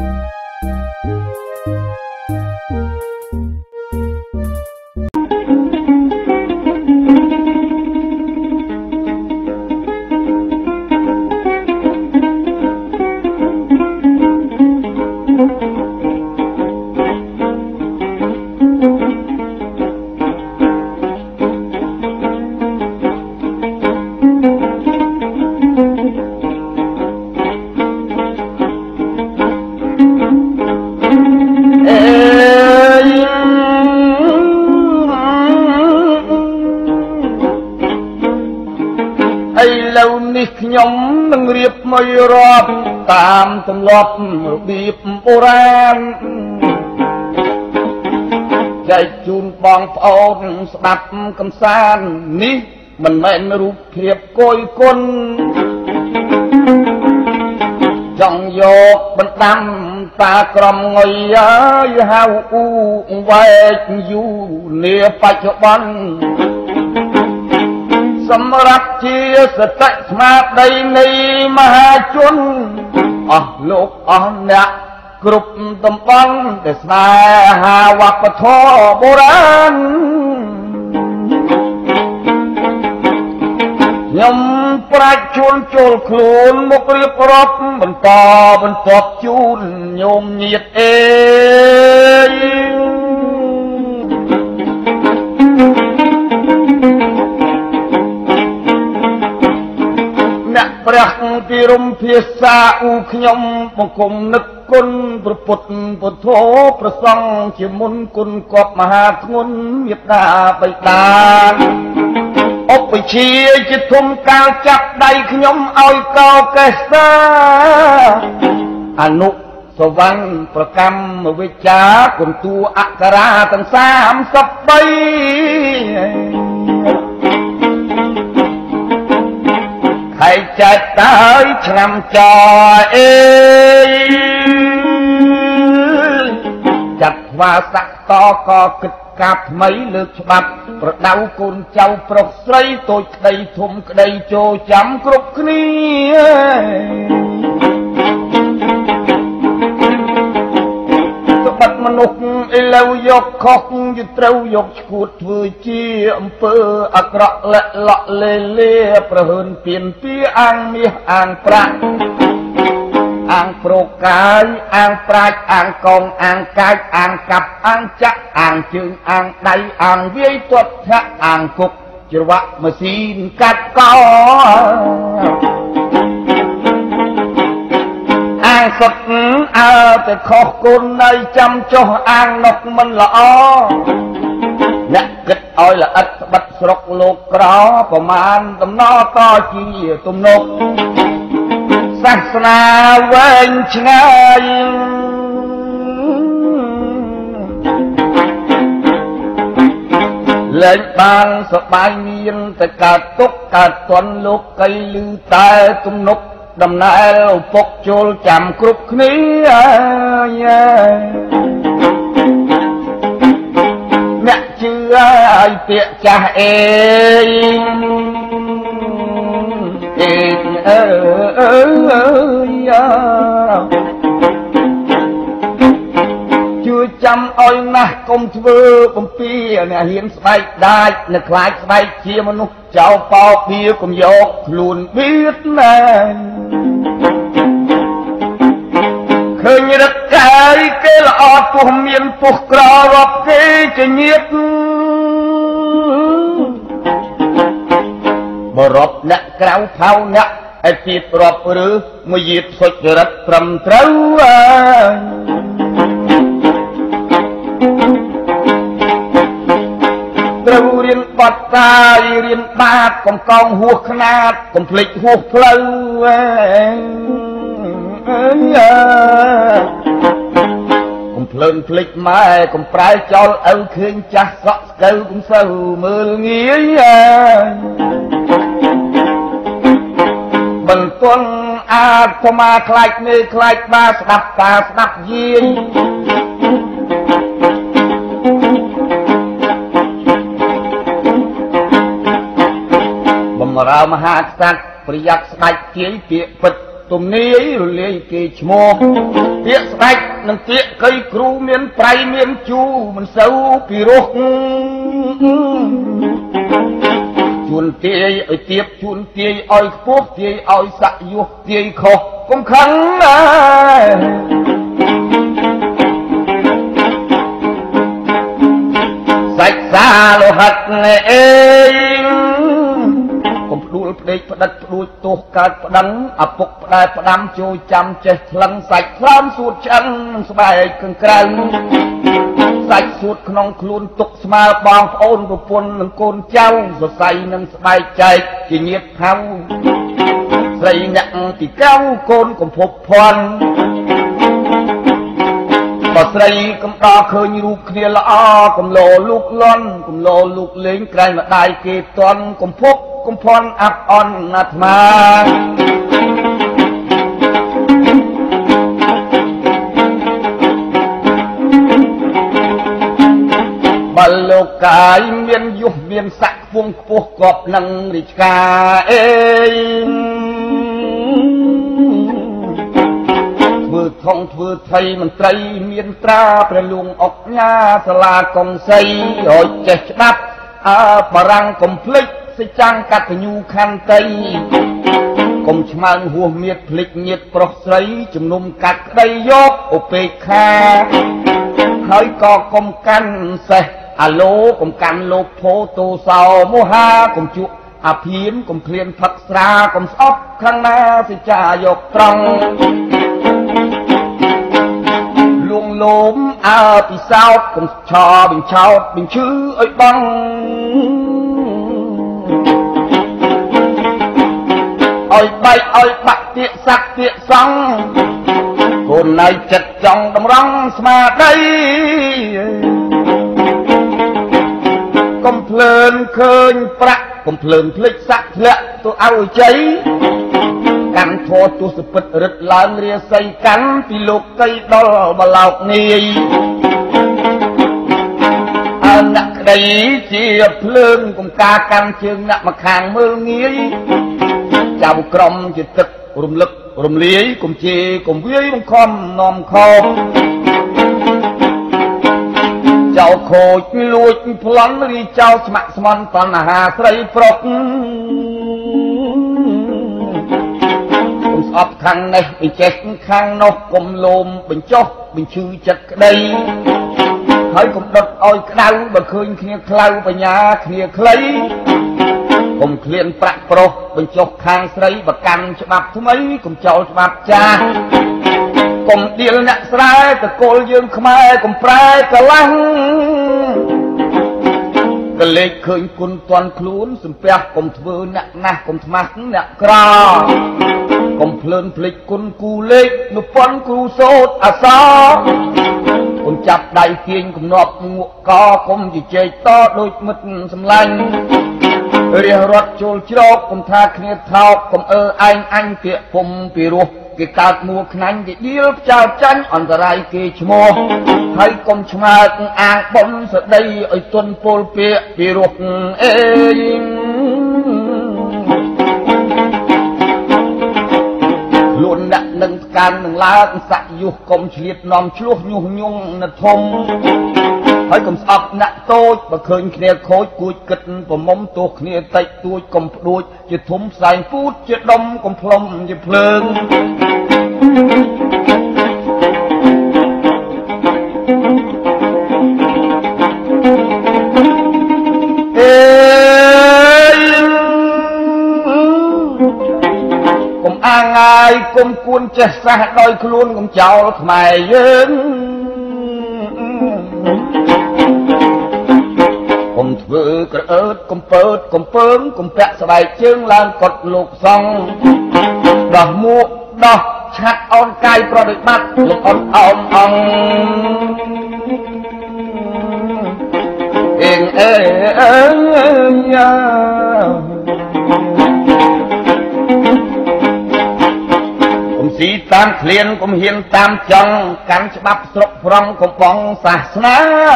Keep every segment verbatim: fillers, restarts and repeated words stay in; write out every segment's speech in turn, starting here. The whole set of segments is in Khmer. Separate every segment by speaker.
Speaker 1: nhóm nâng riệp mây rộp tam tầm lọp bịp bồ ran chạy chun bong phôn đập cầm san ní mình mẹn rụp thiệp côi côn trong vô bên tâm ta cầm ngồi ơi hao u về du lia bạch bắnสำหรับเชียสตัดมาได้ในมหาชนอ๋อโลกอ๋อเนี่ยกรุบตำปังแต่สนาหาวัปทอโบราณยมประชนโจลโคลนมกเรียบรบบนต่อบนตอบจูนโยมเนียดเองព្រះទីរំភាសាអ៊ូខ្ញុំបង្គំនឹកគុណព្រះពុទ្ធពុទ្ធោប្រសង់ជាមុនគុណគប់មហាធ្ងន់មេត្តាបិតាឧបជាជាធំកាលចាប់ដៃខ្ញុំឲ្យកោកេសាអនុសវណ្ណប្រកម្មវិជ្ជាគុណតួអក្សរាទាំងសាមសិបបីให้จัดตายឆ្ងាំចោអេจัดว่าสักតក៏គិតកាប់ថ្មីលើកច្បាប់ប្រដៅកូនចៅប្រុសស្រីតូចក្តីធំក្តីចូលចាំគ្រប់គ្នាបាត់មនុស្សឥឡូវយកខុសយត្រូវយកឈួតធ្វើជាអំពើអាក្រក់លាក់លក់លេលេប្រហើនពៀនពីអាងមាសអាងប្រាក់អាងប្រកាយអាងប្រាច់អាងកងអាងកាយអាងកាប់អាងចាក់អាងជើងអាងដៃអាងវាយទាត់ថាអាងគុកច្រវាក់ម៉ាស៊ីនកាត់កោអាងសុតអើតែខុសគុណនៅចាំចុះអាងនោះមិនល្អអ្នកគិតឲ្យល្អិតបិទស្រុកលោកក្រប្រមាណដំណតជាទំនុកសាសនាវែងឆ្ងាយលែងបានសបាយមានតែកើតទុកកើតទន់លោកកៃលឺតែទំនុកដំណើរឪពុកចូលចាំគ្រប់គ្នាអ្នកជឿឲ្យពាក្យចាស់អេអេអើយជួយចាំឲ្យណាស់កុំធ្វើបំពីអ្នកហ៊ានស្បែកដាច់នៅខ្លាចស្បែកជាមនុស្សចោលបោពៀកុំយកខ្លួនបៀតណាឃើញរត់កាយគេល្អពោះមានពោះក្ររាប់គេជាញាតបរាប់អ្នកក្រៅផៅអ្នកឲ្យទៀតរាប់ឬមួយយាតសុចរិតត្រឹមត្រូវត្រូវរៀនបាត់តាយរៀនបាតកំកងហួសខ្នាតកំភ្លេចហួសផ្លូវកំភ្លើនភ្លេចម៉ែកំប្រែចោលឪឃើញចាស់សក់ស្កូវកុំសូវមើលងាយបន្ទន់អាត្មាខ្លាចនេះខ្លាចបាស្ដាប់តាស្ដាប់យាយបំរើមហាក្សត្រប្រយ័ត្នស្ដេចទាយពាក្យពិតទំនាយរលាយគេឈ្មោះពាក្យស្ដេចនិងពាក្យកៃគ្រូមានប្រៃមានជូរមិនសូវពីរោះជួនទាយឲ្យទៀបជួនទាយឲ្យខ្ពស់ទាយឲ្យស័កយុះទាយខុសកុំខឹងណាសាច់សាលោហិតអេកុំផ្ដួលផ្ដេកផ្ដិតផ្ដួចទោសកើតប្តឹងឪពុកផ្ដែផ្ដាំជួយចាំចេះថ្លឹងសាច់ខ្លាំសួតឆ្អឹងនឹងស្បែកខាងក្រៅសាច់សួតក្នុងខ្លួនទុកស្មើបងប្អូនប្រពន្ធនិងកូនចៅសរសៃនឹងស្បែកចែកជាញាតិថៅស្រីអ្នកទីកៅកូនកំភពភ័ណ្ឌបើស្រីកំដរឃើញរូបគ្នាល្អកំលោលូកលន់កំលោលូកលេងក្រែងម្ដាយគេតន់កំភពកំភ័ណ្ឌអាប់អន់អាត្មាបើលោកកាយមានយុះមានស័ក្តិខ្ពង់ខ្ពស់គប់នឹងរាជការអេធ្វើថងធ្វើថៃមន្ត្រីមានត្រាព្រះលួងអុកញ៉ាសាលាកុងសីឲ្យចេះច្បាប់អើបារាំងកុំភ្លេចសេចចាំងកតញ្ញូខន្តីកុំឆ្មើងហួសមៀតភ្លេចញាតប្រុសស្រីជំនុំកាត់ក្តីយកឧបេក្ខាហើយក៏កុំកាន់សេះអាឡូកុំកាន់លោភោទោសោមោហាកុំជក់អាភៀនកុំឃ្លានផឹកស្រាកុំស្អប់ខាងណាសិចាយកត្រង់លួងលោមអើពិសោតកុំឆោបញ្ឆោតបញ្ឈឺឲ្យបងឲ្យបែកឲ្យបាក់ទៀកសាក់ទៀកសង់កូននៅចិត្តចង់តម្រង់ស្មារតីកុំភ្លើនឃើញប្រាក់កុំភ្លើនភ្លេចសាក់ធ្លាក់ទៅឲ្យជ័យកាន់ធរទស្សពិតរឹតឡើងរាសីកាន់ពីលោកកៃដល់បឡោកនាយអើអ្នកក្តីជាភ្លើងកុំការកាន់ជើងអ្នកមកខាងមើលងាយចៅក្រមជាទឹករំលឹករំលាយកុំជេរកុំវាយបង្ខំនាំខោចៅខូចលួចប្លន់រីចៅស្ម័គ្រស្មន់តណ្ហាស្រីប្រុសកុំស្អប់ខាងនេះបញ្ចេះខាងនោះកុំលោមបញ្ចុះបញ្ឈឺចិត្តក្តីហើយកុំដុតឲ្យក្តៅបើឃើញគ្នាខ្លៅបញ្ញាគ្នាខ្លីកុំឃ្លានប្រាក់ប្រុសបញ្ចុះខាងស្រីបកាន់ច្បាប់ថ្មីកុំចោលច្បាប់ចាស់កុំដៀលអ្នកស្រែតកូលយើងខ្មែរកុំប្រែកលាំងកលេចឃើញគុណតន់ខ្លួនសំពះកុំធ្វើអ្នកណាស់កុំថ្មាស់អ្នកក្រកុំភ្លើនភ្លេចគុណគូលេខនុពន្ធគ្រូសូត្រអសរកុំចាប់ដៃទាញគំនាប់ងក់កកុំជជែកតដូចមិត្តសម្លាញ់រៀបរត់ចូលជ្រោកកុំថាគ្នាថោកកុំអើឯងអញពាក្យពុំពីរោះគេកើតមួខ្នាញ់គេដៀលផ្ចោតចាញ់អន្តរាយគេឈ្មោះហើយកុំឆ្មើកអាងបំស្ដីឲ្យទន់ពលពាក្យពីរោះអេខ្លួនអ្នកនឹងកាន់នឹងឡើងស័កយុះកុំឆ្លៀតនាំឆ្លោះញុះញង់នៅធំហើយកុំស្អប់អ្នកតូចបើឃើញគ្នាខូចគួចគិតប្រមុំទោះគ្នាតិចតួចកុំផ្ដួចជាធំផ្សែងពូតជាដុំកុំផ្លុំជាភ្លើងអេកុំអាងាយកុំគួនចេះសះដោយខ្លួនកុំចោលខ្មែរយើងកុំធ្វើក្រអើតកុំពើតកុំពើងកុំពាក់ស្បែកជើងឡើងកត់លោកសង្ឃដោះមួកដោះឆាត់អនកាយប្រតិបត្តិលោកអត់អោមអង្គអេងអេអើយ៉ាកុំស៊ីតាមឃ្លានកុំហ៊ានតាមចង់កាន់ច្បាប់ស្រុកប្រងកំបងសាសនា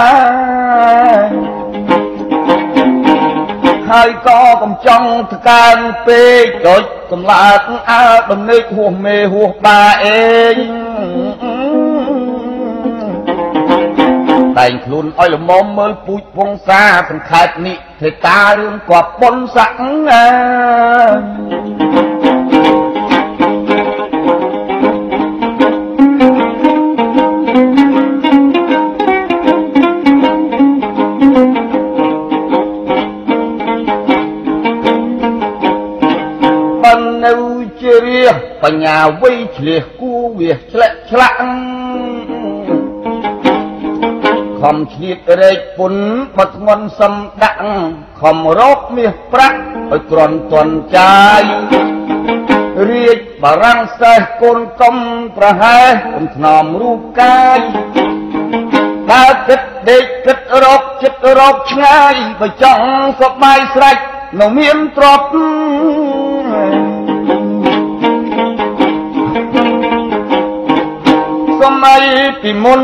Speaker 1: ហើយក៏កំចង់ថ្កើងពេកដូចកំឡាតអើដំណេកហួសមេហួសបាអេងតែងខ្លួនឲ្យល្មមមើលពូជវង្សាសង្ខេបនេះទេតារឿងគប់បុនស័កណាបញ្ញាវៃឆ្លៀសគួវាឆ្លាក់ឆ្លាក់ខំឆ្លៀតរែកពុនបត់ងន់សំដាក់ខំរកមាសប្រាក់ឲ្យក្រន់តន់ចាយរាជបារាំងសេះកូនកំប្រហែសកំថ្នមរូបកាយបើគិតដេកគិតរកចិត្តរកឆ្ងាយបើចង់សប្បាយស្រេចនៅមានទ្រព្យសម័យពីមុន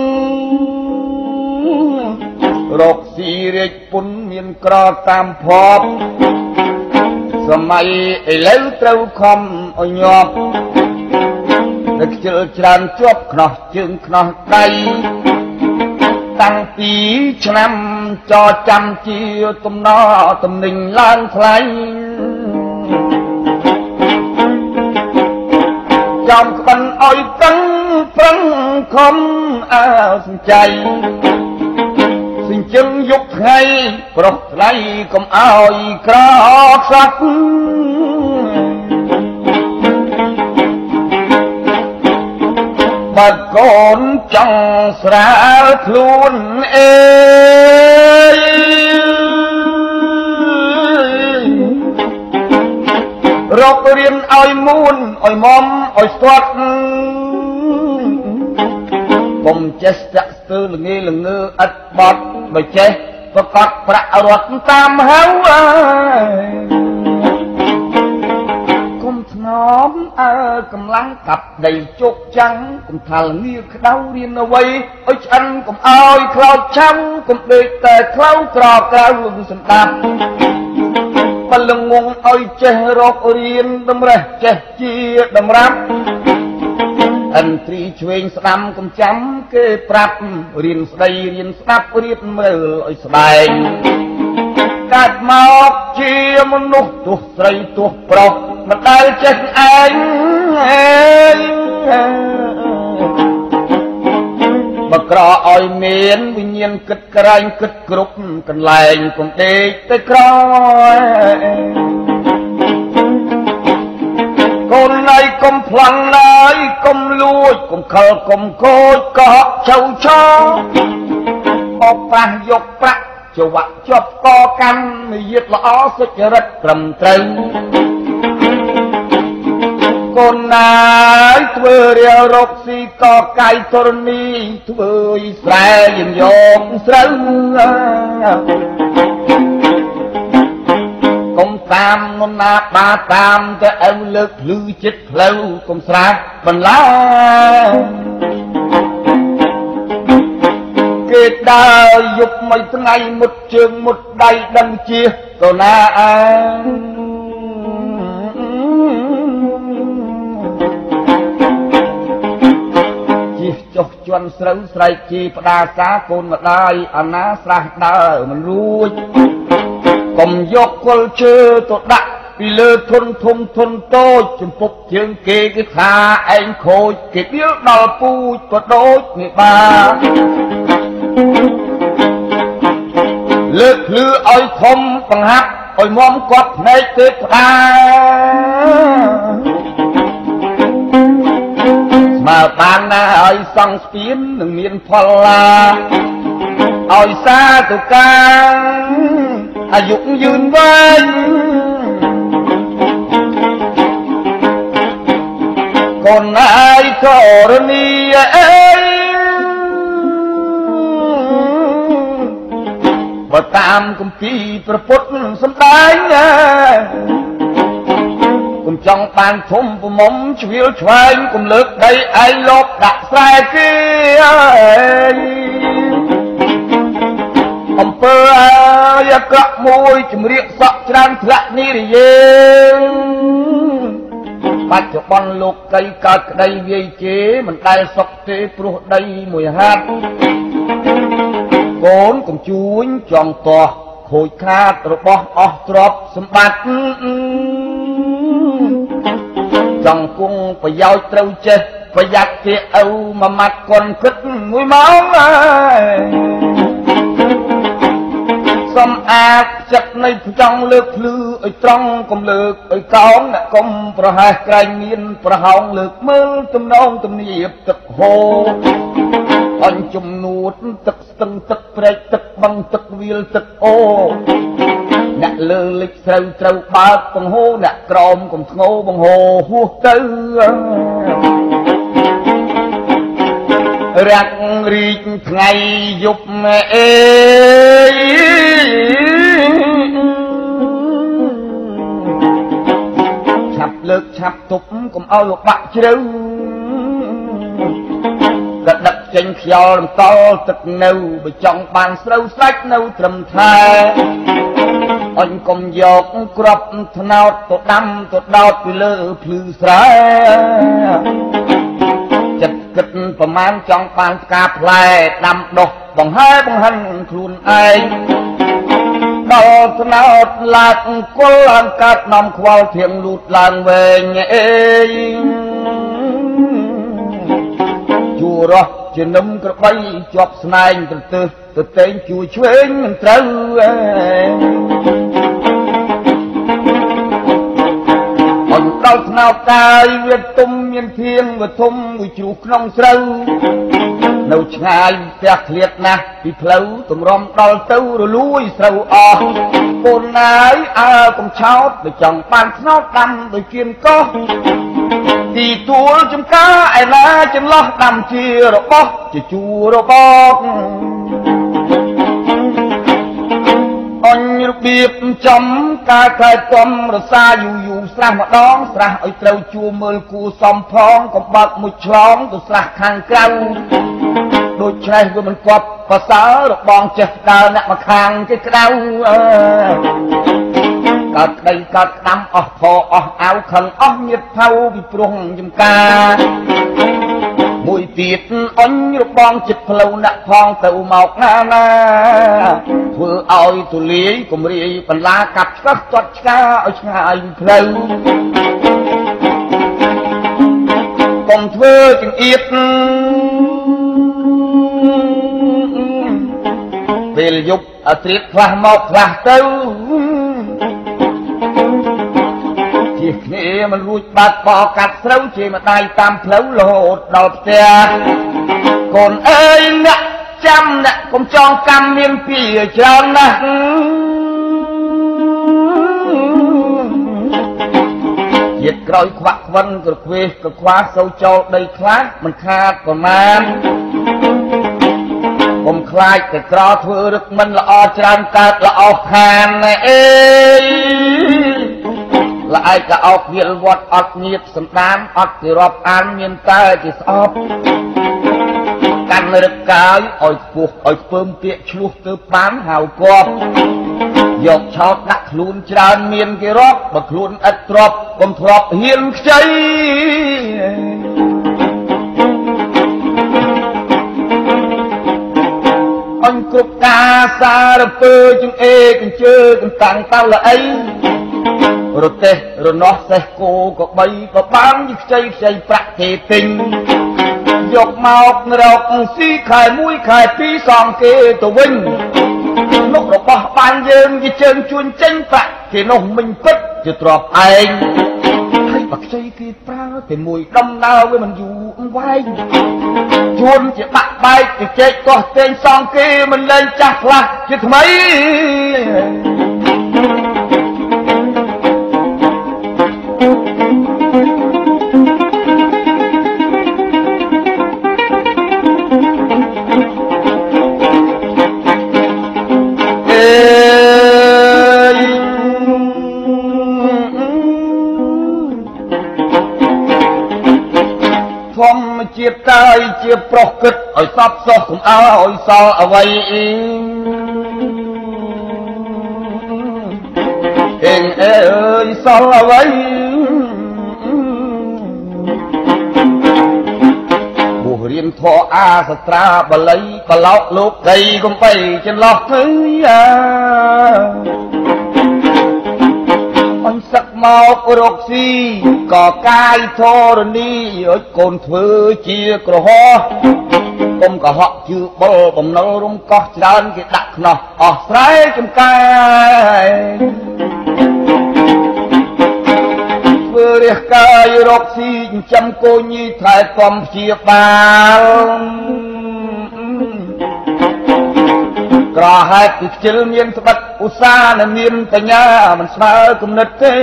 Speaker 1: រកស៊ីរាជពុនមានក្រតាមភពសម័យឥឡូវត្រូវខំឲ្យញាប់តែខ្ជិលច្រើនជាប់ខ្នោះជើងខ្នោះដៃតាំងពីឆ្នាំចចាំជាទំនើតំណែងឡើងថ្លៃចំក្បិនឲ្យតឹងប្រឹងខំអើសញ្ចៃសិញ្ជឹងយកថ្ងៃប្រុសថ្លៃកុំឲ្យក្រខ្សត់បើកូនចង់ស្រាលខ្លួនអេរករៀនឲ្យមួនឲ្យមុំឲ្យស្ទាត់កុំចេះស្ទាក់ស្ទើរល្ងេល្ងើឥតបត់បើចេះប្រកាសប្រាក់រត់តាមហៅកុំធ្នមអើកម្លាំងកាប់ដីជោគចាំងកុំថាល្ងាក្តៅរៀនអ្វីឲ្យឆ្អិនកុំឲ្យខ្លោចឆាំកុំដេកតែខ្លៅក្រក្រៅសម្ដាប់បលងងឲ្យចេះរករៀនតម្រេះចេះជាតម្រាប់អន្ត្រីឆ្វេងស្ដាំកុំចាំគេប្រាប់រៀនស្ដីរៀនស្ដាប់រៀនមើលឲ្យស្បែកកើតមកជាមនុស្សទោះស្រីទោះប្រុសមិនដែលចេះឯងបើក្រឲ្យមានវិញ្ញាណគិតក្រែងគិតគ្រប់កន្លែងកុំដេកទៅក្រកូនណៃកុំប្លង់ណៃកុំលួចកុំខលកុំកូចកុហកចៅឆោបោកប្រាស់យកប្រាក់ចវាក់ជាប់កកម្មនិយាយល្អសុចរិតត្រឹមត្រូវកូនណាយធ្វើរាលរកស៊ីកកាយធរណីធ្វើយស្រែយើងយកស្រូវកុំតាមនំណាបាតាមតែអើលើកភ្លឺចិត្តផ្លូវកុំស្រាបន្លាគេដើរយប់មួយថ្ងៃមុតជើងមុតដៃដឹងជាទៅណាអើចុះជន់ស្រូវស្រែកជីផ្ដាសាកូនម្ដាយអាណាស្រះដើរមិនរួចកុំយកគល់ឈើទៅដាក់ពីលើធុនធំធុនតូចចំពុកជើងគេគេថាឯងខូចគេដៀលដល់ពូជក៏ដូចនេះបានលើកភ្លឺឲ្យធំបង្ហាប់ឲ្យមុំគាត់ភ្នែកទេផ្ដាមកបានណាឲ្យសង់ស្ពាននឹងមានផលឡាឲ្យសាទុកាអាយុយឺនវែងកូនឯងធរណីអេបើតាមគម្ពីរព្រះពុទ្ធសំដែងណាកុំចង់បានធំប្រមុំជ្រៀលឆ្វែងកុំលើកដីឯងលបដាក់ស្រែគេអំពើអាយក្រក់មួយជំរាកសក់ច្រើនធ្លាក់និរយេបច្ចុប្បន្នលោកកៃកើតក្តីវាយជេមិនដែលសុខទេព្រោះដីមួយហាត់កូនកុំជួញចង់តោះខូចខាតរបស់អស់ទ្រព្យសម្បត្តិចង់គង់ប្រយោជន៍ត្រូវចេះប្រយ័ត្នជាឪមួយម៉ាត់កន់គិតមួយម៉ោងហើយសំអាតចិត្តនៃចង់លើកភ្លឺឲ្យត្រង់កុំលើកឲ្យកោងអ្នកកុំប្រហែសក្រែងមានប្រហោងលើកមើលទំនងទំនៀបទឹកហូរអញជំនួតទឹកស្ទឹងទឹកព្រែកទឹកបឹងទឹកវាលទឹកអូអ្នកលើលិចស្រូវត្រូវបើកបង្ហូរអ្នកក្រោមកុំធ្ងោបង្ហូរហួសទៅរាក់រីកថ្ងៃយប់អេឆាប់លើកឆាប់ទប់កុំឲ្យបាក់ជ្រៅក៏ដឹកចេញខ្យល់រំតល់ទឹកនៅបើចង់បានស្រូវស្លាច់នៅត្រឹមថែអញកុំយកក្របថ្នោតទៅដាំទៅដោតពីលើភ្លឺស្រែចិត្តគិតប្រមាណចង់បានផ្កាផ្លែដាំដុះបង្ហើបង្ហិនខ្លួនឯងដល់ថ្នោតឡាកគល់អង្កាត់នាំខ្វល់ធៀងលូតឡើងវែងអេជួរោះជានឹមក្របីជាប់ស្នែងទៅទើសទៅតែងជួយឆ្វេងមិនត្រូវអេអញដល់ថ្នោតកាយវាទុំមានធៀងវាធំមួយជ្រុះក្នុងស្រូវនៅឆ្ងាយផ្ទះឃ្លាតណាស់ពីផ្លូវទម្រាំដល់ទៅរលួយស្រូវអស់កូនណាយអើកុំឆោតបើចង់បានថ្នោតដាំដោយគៀនកោះទីទួលចំការឯណាចន្លោះដាំជារបស់ជាជួររបស់អញរបៀបចំការខ្លែកកំរសាយូយូស្រះម្ដងស្រះឲ្យត្រូវជួមើលគូសំផងកំបាក់មួយឆ្លងទៅស្រះខាងក្រៅដូចឆ្លេះវាមិនគប់ប្រសើររបងចេះដើរអ្នកមកខាងគេក្តៅកើតក្តីកើតក្តាំអស់ផអស់អាវខឹងអស់ញៀតផៅពីព្រោះចំការមួយទៀតអញរបងចិត្តផ្លូវដាក់ផងទៅមកណាណាធ្វើឲ្យទូលាយគំរាយបន្លាកាប់ឆ្កឹះទាត់ឆ្កាឲ្យឆ្ងាយផ្លូវកុំធ្វើចង្អៀតពេលយប់អត្រៀតខ្លះមកខ្លះទៅជាគ្នាមិនរួចបាត់បោកាត់ស្រូវជាម្ដាយតាមផ្លូវរហូតដល់ផ្ទះកូនអើយអ្នកចាំអ្នកកុំចងកម្មមានពីច្រើនណាស់ជាតិក្រោយខ្វាក់ខ្វិនក្រខ្វេសក្រខ្វាសូវចូលដីខ្លះមិនខាតប្រមាណកុំខ្លាចតែក្រធ្វើរឹកមិនល្អច្រើនកើតល្អខានអេละไอ้กะออกเวียนวัดอดเงียบสำตามอดที่รอบอันเมียนตาที่สอบกันรึกกายอ่อยปุกอ่อยเพิ่มเปียชลุกตือปานหาวกอบยกชอบนักลุนจานเมียนกี่รอบบักลุนอัดตรอบกลมทรอบเฮียนใจอันกรุบกาซาระเปอจึงเอจึงเจอจึงต่างเต้าละไอรถเตะรถนอเสกโกก็ใบก็บางยิ่งใจใจประเทศติงยกมาออกเราสีขายมุ้ยขายปีสองเกตัววิ่งนกเราปะปานเยิมยิ่งเชิงชวนเจงประเทศนกmìnhปิดจะตรอบเองให้ปักใจกีปลาแต่มวยดำนาเว้มันอยู่ไว้ชวนจะบักใบจะเจ๊ก็เต็งสองเกมันเล่นจักละจะทำไมជាតើជាប្រុសគិតឲ្យសពសោះកុំឲ្យសល់អ្វីអេងអើយសល់អ្វីបួសរៀរៀនធរអាសត្រាបល័យបឡោកលោកដីកុំបីចន្លោះទៅអាអញសឹកមករកស៊ីក៏កាយធរណីឲ្យកូនធ្វើជាក្រហមកុំកុហកជឿបុលបំណុលរំកោះច្រើនគេដាក់ខ្នោះអស់ស្រែចំការធ្វើរះកាយរកស៊ីចិញ្ចឹមកូនញីថែទាំព្យាបាលក្រហេតុពីខ្ជិលមានស្បិតឧស្សាហ៍និងមានបញ្ញាមិនស្មើគំនិតទេ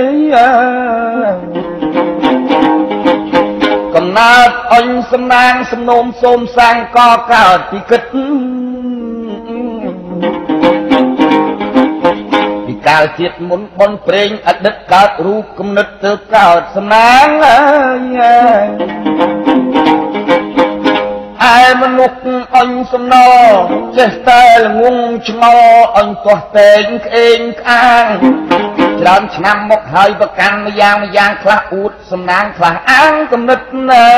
Speaker 1: កំណើតអញសំណាងសំណូមសូមសាងកកើតពីគិតពីកាលជាតិមុនបនព្រេងអតីតកើតរូបគំនិតទៅកើតសំណាងឯមនុស្សអញសំណោចេះតែល្ងងឆ្ងល់អញទាស់តែងក្អេងក្អាងច្រើនឆ្នាំមកហើយប្រកាន់ម្យ៉ាងម្យ៉ាងខ្លះអួតសំណាងខ្លះអាងគំនិតណែ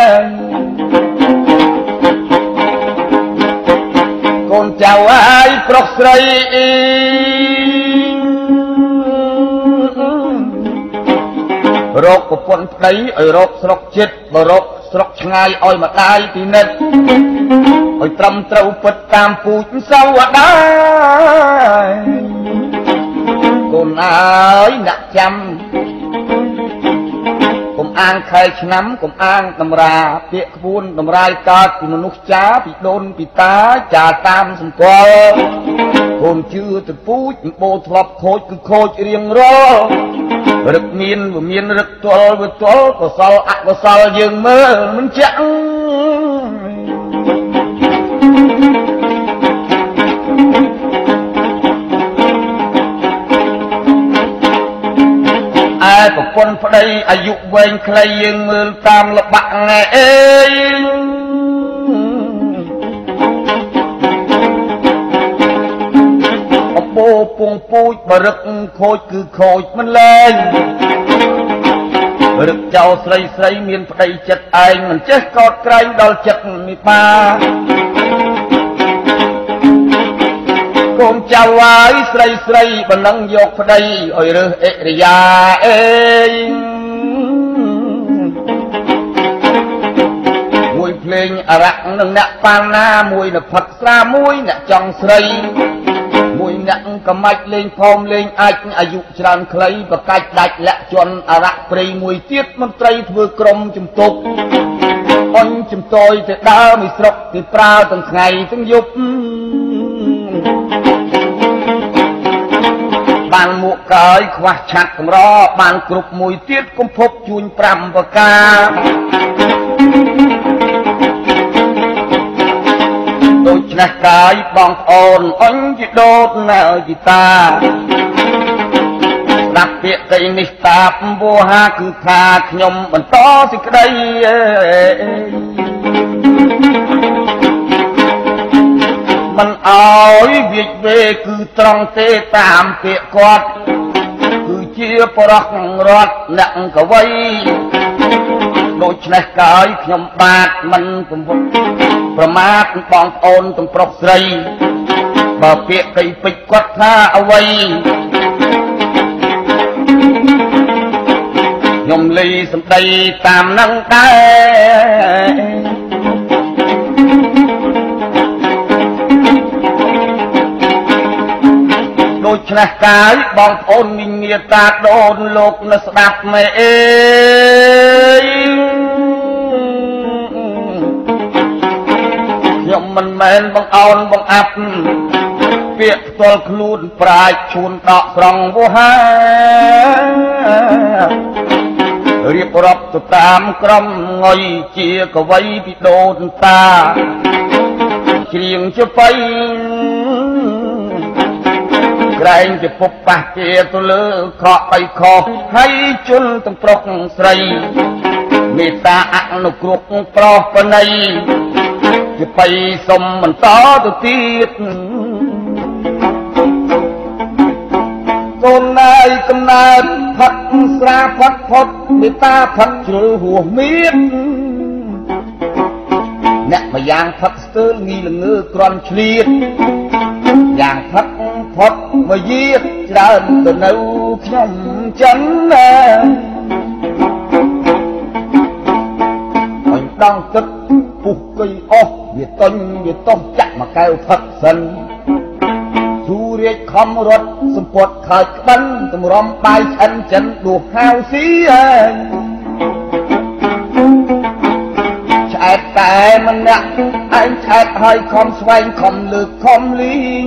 Speaker 1: កូនចៅអាយប្រុសស្រីរកប្រពន្ធប្តីឲ្យរកស្រុកចិត្តបរកស្រុកឆ្ងាយឲ្យម្ដាយពីនិតឲ្យត្រឹមត្រូវពិតតាមពូជសវតាកូនអើយអ្នកចាំកុំអាងខែឆ្នាំកុំអាងតម្រាពាក្យក្បួនតម្រាយកើតពីមនុស្សចាពីដូនពីតាចាតាមសម្គាល់កូនជឿទៅពូជបោធ្លាប់ខូចគឺខូចរៀងរាល់រឹកមានវាមានរឹកទល់វាទល់កុសលអកុសលយើងមើលមិនចាក់ឯប្រពន្ធប្តីអាយុវែងខ្លីយើងមើលតាមលបាក់ណែអេអបោពងពូជបរឹកខូចគឺខូចមិនលែងរឹកចោលស្រីស្រីមានប្តីចិត្តឯងមិនចេះកោតក្រែងដល់ចិត្តមីបាកូនចៅហើយស្រីស្រីបណ្ដឹងយកប្តីឲ្យរើសអិរិយាអេមួយភ្លេងអរៈនឹងអ្នកប៉ាណាមួយនៅផឹកស្រាមួយអ្នកចង់ស្រីមួយអ្នកកំមាច់លេងផោមលេងអាចអាយុច្រើនខ្លីប្រកាច់ដាច់លាក់ជន់អរៈព្រៃមួយទៀតមន្ត្រីធ្វើក្រុមជំទប់អញជំតយទៅដើរមួយស្រុកទីប្រើទាំងថ្ងៃទាំងយប់បានមួកកើយខ្វះឆាត់កម្របានគ្រប់មួយទៀតគំភពជួញប្រាំប្រការដូច្នេះកាយបងប្អូនអញជាដូតនៅជីតាស្ដាប់ពាក្យទីនេះតាបវោហាគឺថាខ្ញុំបន្តសេចក្តីមិនអោយវាចវេគឺត្រង់ទេតាមពាក្យគាត់គឺជាបរោះរត់អ្នកកវីដូច្នេះកាយខ្ញុំបាទមិនប្រមាថបងប្អូនទាំងប្រុសស្រីបើពាក្យគីពេចគាត់ថាអ្វីខ្ញុំលីសម្ដីតាមនឹងដែរដូច្នេះកាយបងប្អូនមីងាតាដូនលោកនៅស្ដាប់មេអេខ្ញុំមិនមែនបងអោនបងអាប់ពាក្យផ្ទាល់ខ្លួនប្រាជ្ញឈួនដកស្រង់វោហារៀបរាប់ទៅតាមក្រុមងុយជាកវីពីដូនតាច្រៀងជាបៃក្រែងជាពុបប៉ះជាទៅលើខកបៃខុសហើយជន់ទាំងប្រុសស្រីមេត្តាអនុគ្រោះប្រោះបណៃជាបៃសុំបន្តទៅទៀតកូនណាយកំណើតផាត់ស្រាផាត់ផុតមេត្តាផាត់ជ្រុលហួសមៀនអ្នកម្យ៉ាងផឹកស្ទើលងីល្ងើក្រន់ឆ្លៀតយ៉ាងផឹកផុតមកយាច្រើនទៅនៅខ្ញុំចិនណាអញដងទឹកពុះកុយអស់វាតុញវាតោះចាក់មកកែវផឹកសិនទូរាជខំរត់សម្ពត់ខើចក្បិនតម្រាំបាយឆ្អិនចិនដួសហាវស៊ីហើយឆ្អែតតែម្នាក់ឯងឆ្អែតហើយខំស្វែងខំលើកខំលីង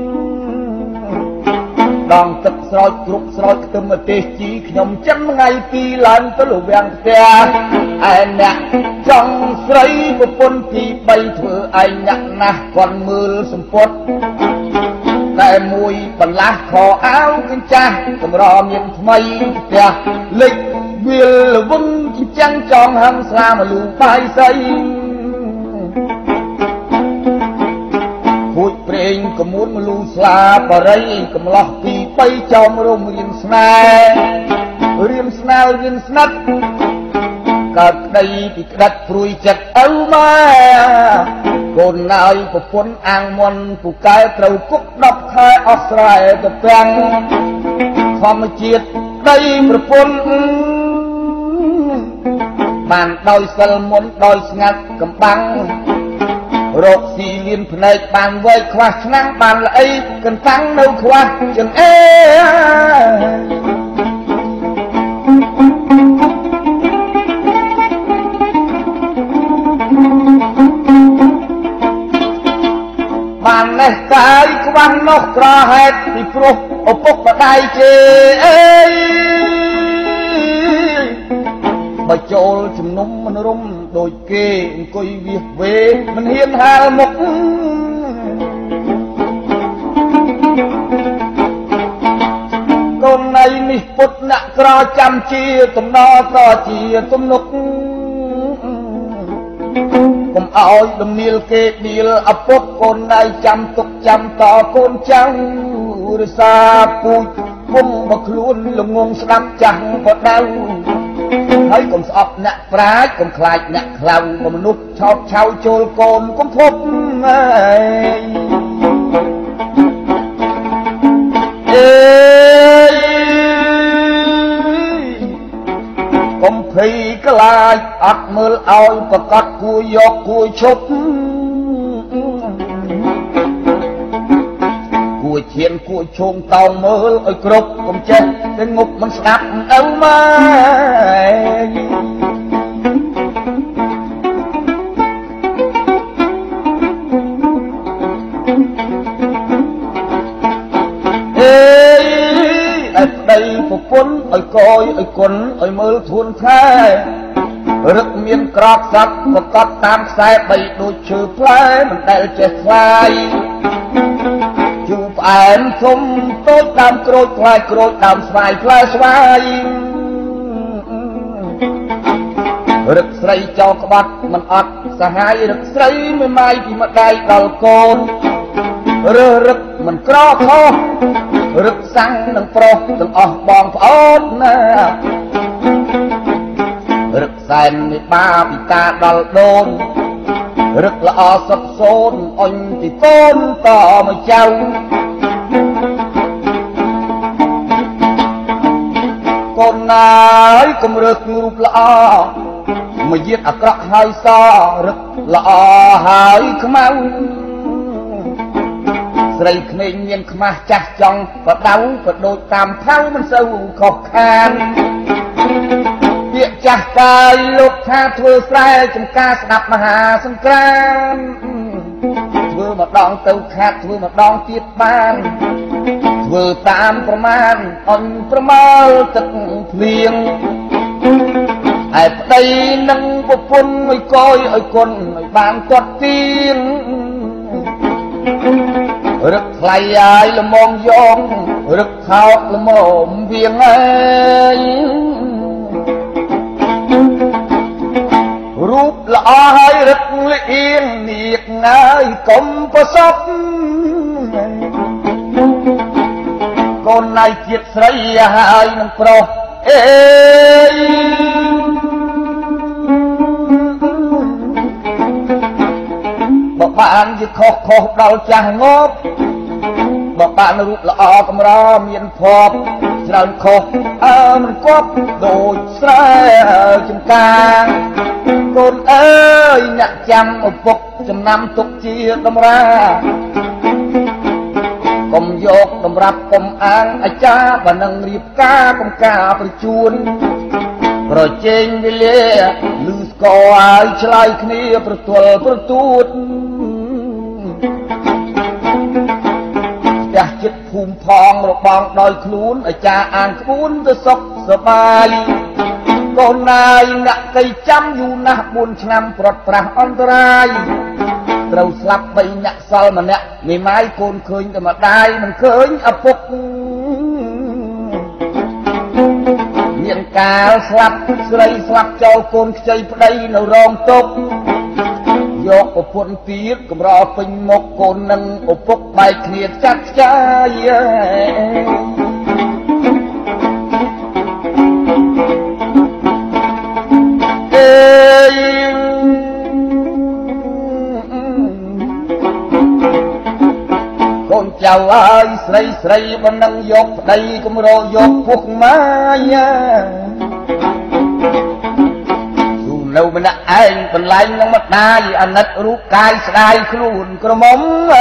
Speaker 1: ដងទឹកស្រោចគ្រប់ស្រោចខ្ទឹមម្ទេសជីខ្ញុំចិនថ្ងៃទីឡើងទៅលវាំងផ្ទះឯអ្នកចង់ស្រីប្រពន្ធទីបីធ្វើឯងអ្នកណាស់គាត់មើលសម្ពត់តែមួយបន្លាស់ខោអាវកញ្ចាស់កម្រមានថ្មីផ្ទះលិចវាលវឹងចិញ្ចាំងចងហឹងស្លាមលូបាយសៃហួចព្រេងកមួនមលូស្លាបរិយកំឡោះពីបីចោមរំរៀនស្នេហ៍រៀនស្នាលរៀនស្និទ្ធកើតក្តីពីក្តាច់ព្រួយចិត្តឪម៉ែកូនណាយប្រពន្ធអាងមន់ពូកែត្រូវគុកដប់ខែអស់ស្រែទៅទាំងធម្មជាតិដីប្រពន្ធបានដោយសិលមុនដោយស្ងាត់កំបាំងរកស៊ីលៀនភ្នែកបានវែកខ្វះឆ្នាំងបានល្អីកន្តាំងនៅខ្វះចង្អេបាននេះកាយក្បាំងនោះក្រហេតុពីព្រោះឪពុកម្ដាយជេអេបើចូលជំនុំមិនរុំដូចគេអង្គុយវាសវេមិនហ៊ានហាលមុខកូនណៃនេះពុតអ្នកក្រចាំជាតំណក្រជាទំនុកកុំឲ្យដំនាលគេដៀលអពុតកូនណៃចាំទុកចាំតកូនចៅរសាពូជគុំមកខ្លួនល្ងងស្ដាប់ចាស់បដៅហើយកុំស្អប់អ្នកប្រាជ្ញកុំខ្លាចអ្នកខ្លៅមនុស្សឆោតឆៅចូលកូនកុំភពអើយអេកុំភ័យខ្លាចអត់មើលឲ្យប្រកាសគួរយកគួរឈប់គួរឈានគួរឈោងតោងមើលឲ្យគ្រប់កុំចេះតែងប់មិនស្ដាប់ឪម៉ែអេអត់ដីប្រពន្ធឲ្យកយឲ្យគុណឲ្យមើលធួនខែរឹកមានក្របសັບប្រកបតាមខ្សែបីដូចឈើផ្លែមិនដែលចេះខ្លាយជូផ្អែមធំតូចដើមក្រូចខ្លាយក្រូចដើមស្វាយផ្លែស្វាយរឹកស្រីចោក្បាត់មិនអត់សហាយរឹកស្រីមិនម៉ាយពីម្ដាយដល់កូនរើសរឹកមិនក្រខុសរឹកសាំងនឹងប្រុសទាំងអស់បងប្អូនណារឹកសែនមេបាពីតាដល់ដូនរឹកល្អសុខសូនអញពីកូនតមកចៅកូនណាយកុំរឹករូបល្អមកយាតអាក្រក់ហើយសរឹកល្អហើយខ្មៅស្រីក្មេងមានខ្មាស់ចាស់ចង់បដៅបដូចតាមថៅមិនសូវខុសខានពាក្យចាស់កាយលោកថាធ្វើស្រែចំការស្ដាប់មហាសង្គ្រាមធ្វើម្ដងទៅខាត់ធ្វើម្ដងទៀតបានធ្វើតាមប្រមាណអញប្រមាលទឹកភ្លៀងហើយប្តីនឹងប្រពន្ធឲ្យកយឲ្យគុណឲ្យបានគាត់ទៀងរឹកថ្លៃអាយល្មងយងរឹកខោកល្មមវៀងអើយរូបល្អហើយរឹកលៀងនាគងាយកុំប្រសពកូនណៃជាតិស្រីហើយនឹងប្រុសអេ bạnជាខុសខុសដល់ចាស់ងប់បើbạnរូបល្អកម្រមានភ័ព្វច្រើនខុសអើមិនគប់ដូចស្រែចំការកូនអើយអ្នកចាំឪពុកចំណាំទុកជាតម្រាកុំយកតម្រាប់កុំអាងអាចារ្យបើនឹងរៀបការកុំការប្រជូនប្រជែងវេលាលឺស្គរឲ្យឆ្លើយគ្នាប្រទល់ប្រទូតផ្ទះចិត្តភូមិផងរបងដោយខ្លួនអាចារ្យអានក្បួនទៅសុខសប្បាយកូនណាយអ្នកកៃចាំយូរណាស់បួនឆ្នាំប្រត់ប្រាស់អន្តរាយត្រូវស្លាប់បីអ្នកសល់ម្នាក់មេម៉ាយកូនឃើញតែម្ដាយមិនឃើញឪពុកមានកាលស្លាប់ស្រីស្លាប់ចោលកូនខ្ចីប្តីនៅរងទុកយកប្រពន្ធទៀតកម្រពេញមុខកូននឹងឪពុកបែកគ្នាចាត់ខ្ចាយកូនចៅអើយស្រីស្រីបើនឹងយកប្តីកម្រយកពុកម៉ាយានៅម្នាក់ឯងបន្លែងនឹងម្ដាយអាណិតរូបកាយស្ដាយខ្លួនក្រមុំ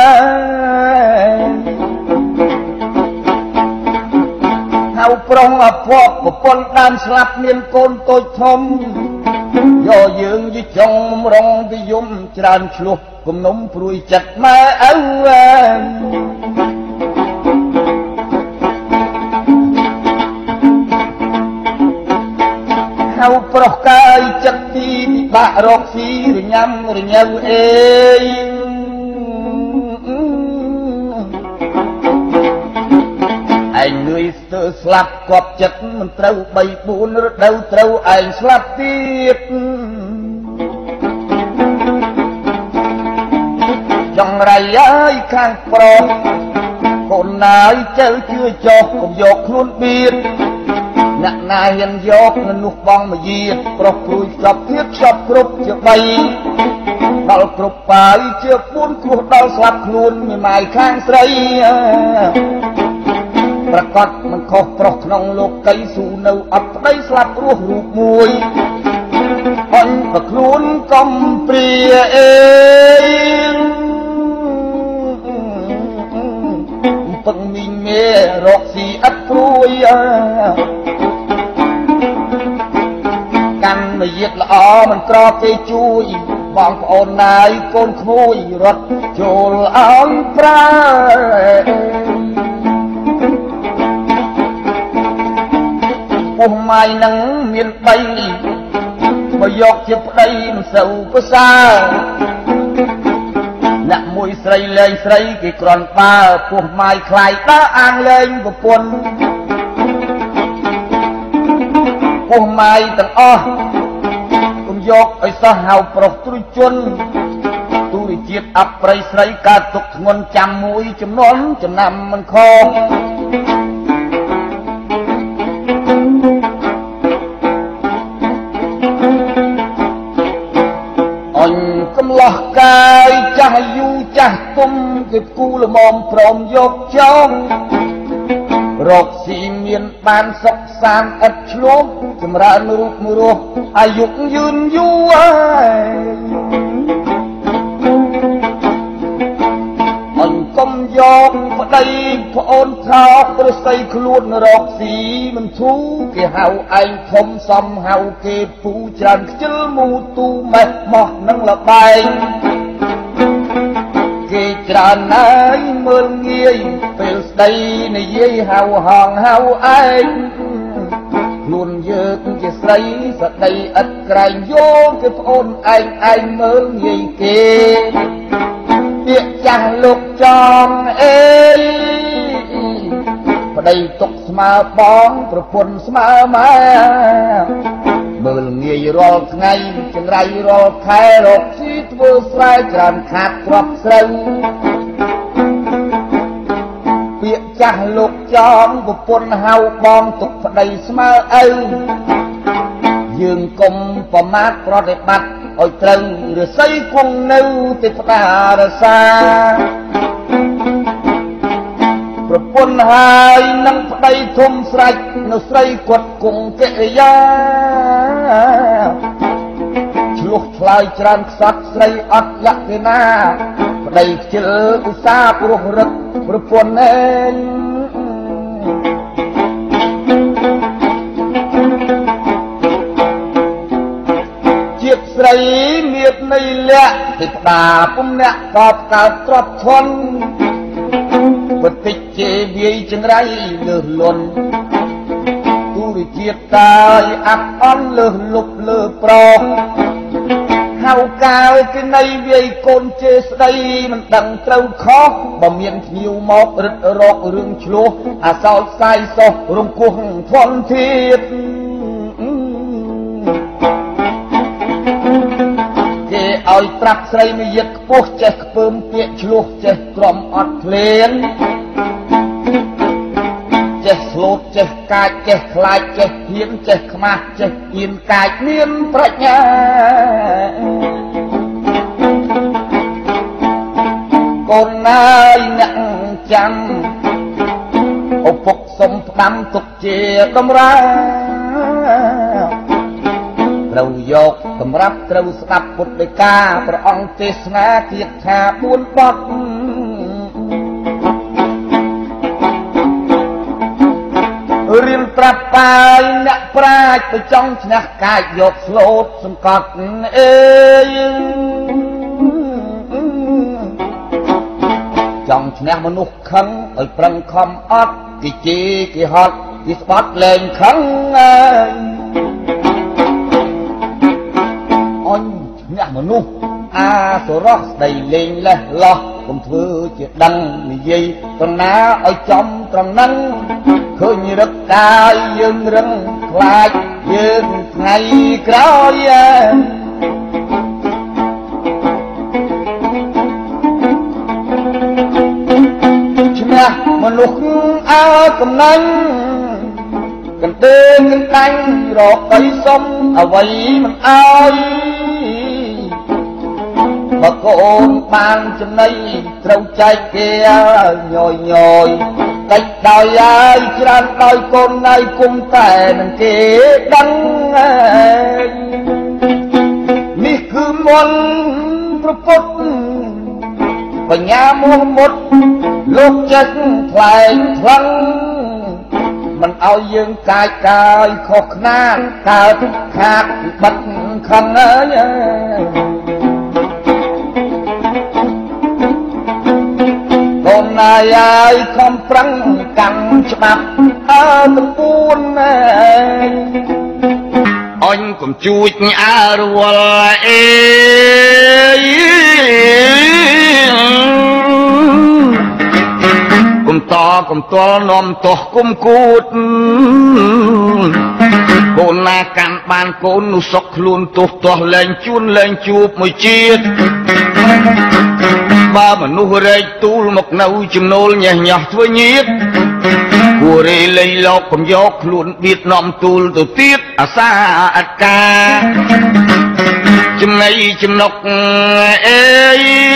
Speaker 1: ហៅប្រុងអភ័ព្វប្រពន្ធដើមស្លាប់មានកូនតូចធំយកយើងយីចុងរងវិយមច្រើនឆ្លោះគំនុំព្រួយចិត្តម៉ែឪហៅប្រុសកាយចិត្តទីពិបាករកស៊ីរញ៉ាំរញ៉ៅអេឯងងឿយស្ទើស្លាប់គប់ចិត្តមិនត្រូវបីបួនរដូវត្រូវឯងស្លាប់ទៀតចង្រៃអើយខាងប្រុសកូនណាយចៅជឿចោះកុំយកខ្លួនបៀតអ្នកណាហ៊ានយកនោះបងមកយាប្រុសព្រួយខ្ចប់ទៀតខ្ចប់គ្រប់ជាបីដល់គ្រប់បាយជាពួនគ្រោះដល់ស្លាប់ខ្លួនមេម៉ាយខាងស្រីប្រកាសមិនខុសប្រុសក្នុងលោកកៃស៊ូនៅអត់ប្តីស្លាប់រស់រូបមួយអញប្រខ្លួនកំព្រាអេពឹងមីងមេរកស៊ីអត់ព្រួយកាន់មយាទល្អមិនក្រទេជួយបងប្អូនណាយកូនក្មួយរត់ចូលឲ្យប្រើពុះម៉ាយនឹងមានបីបើយកជាប្តីមិនសូវប្រសើរអ្នកមួយស្រីលែងស្រីគេក្រន់បើពុះម៉ាយខ្លាយដើរអាងលែងប្រពន្ធពុះម៉ាយទាំងអស់កុំយកឲ្យសោះហៅប្រុសទ្រុយជន់ទូរជាតិអប្រិយស្រីកើតទុកធ្ងន់ចាំមួយចំនួនចំណាំមិនខុសអញកំឡោះកាយចាស់យូរចាស់ទុំគេគូលមមព្រមយកចោលរកស៊ីមានបានសុខសាន្តឥតឆ្លោះចម្រើនរូបរស់អាយុយឺនយូរអញកុំយកប្តីប្អូនថោកប្រស័យខ្លួនរកស៊ីមិនធូរគេហៅឯងធំសំហៅគេពូច្រើនខ្ជិលមូទូម៉េះម៉ោះនឹងលបែងគេច្រើនណាយមើលងាយពេលស្ដីនិយាយហៅហងហៅឯងខ្លួនយើងជាស្រីស្ដីឥតក្រែងយកគេប្អូនឯងឯងមើលងាយគេពាក្យចាស់លោកចំអេប្តីទុកស្មើបងប្រពន្ធស្មើម៉ែមើលងាយរាល់ថ្ងៃចង្រៃរាល់ខែរកស៊ីធ្វើស្រែច្រើនខាតទ្រព្យស្រូវពាក្យចាស់លោកចំប្រពន្ធហៅបងទុកប្តីស្មើឪយើងកុំប្រមាថប្រតិបត្តិ ôi trần rồi xây quân nâu thì ta ra xa rồi quân hai năng đây thôm sạch nó xây quật cùng kệ giá lúc lại tràn sát xây ắt lắc thế na đây chữ xa của rực rồi quân nên sấy miệt này lẹ thì ta cũng lẹ cọp cả trọt thôn vật tích chế bia chân rai lừa luồn tu đi chiết ta áp on lừa lục lừa pro hao cao cái này bia côn chế đây mình đằng trâu khó bỏ miệng nhiều mọc rực rọt rừng chúa à sao sai so rung cuồng thôn thiết ôi trap sấy mi giật buộc chết bơm tiện chuột chết gom ọt lên chết lột chết cài chết lại chết hiến chết khma chết yên cài niên bạch nha con ai nặng chăng ô phục sông đắm tục chia đâm raเราโยกสำรับเราสนับปุตติกาพระองค์เทศนาเทียบชาบุญบดเรียนตรับไปนักปราชญ์ไปจ้องชนะกายโยกโลดสมกัดเองจ้องชนะมนุษย์ขังไอ้ปรังคำอัดกิจีกิฮอดกิสปอตเลนขังเนี่ยมนุษย์อาสรสได้เล่นและหลอกผมเธอจะดังมียีตรงน้าไอ้จอมตรงนั้นเคยมีรักกายยืนรังคลายยืนไงกล้อยชนะมนุษย์อากำนันกันเดินกันตั้งรอไปซ้ำเอาไว้มันเอาmà con ban trong đây trâu trái kia nhồi nhồi cách đòi ai chán đòi con này cùng tè nâng kế đắng mi cứ muốn propot và nhà mua một lúc chất lại thăng mình ao dương cài cài khó khăn cài khác bắt khăn ấy con này ai không prăng căng chập ở từng buôn anh cũng chui nhà rồi cũng to cũng to nôm to cũng cút con na can ban con nu sọc luôn to to lên chun lên chup mùi chiết ba mà nu rây tu một nâu chim nô nhẹ nhọt với nhiệt của rây lấy lọc cũng dọc luôn biết nòm tu từ tiết à xa à ca chim này chim nọc ê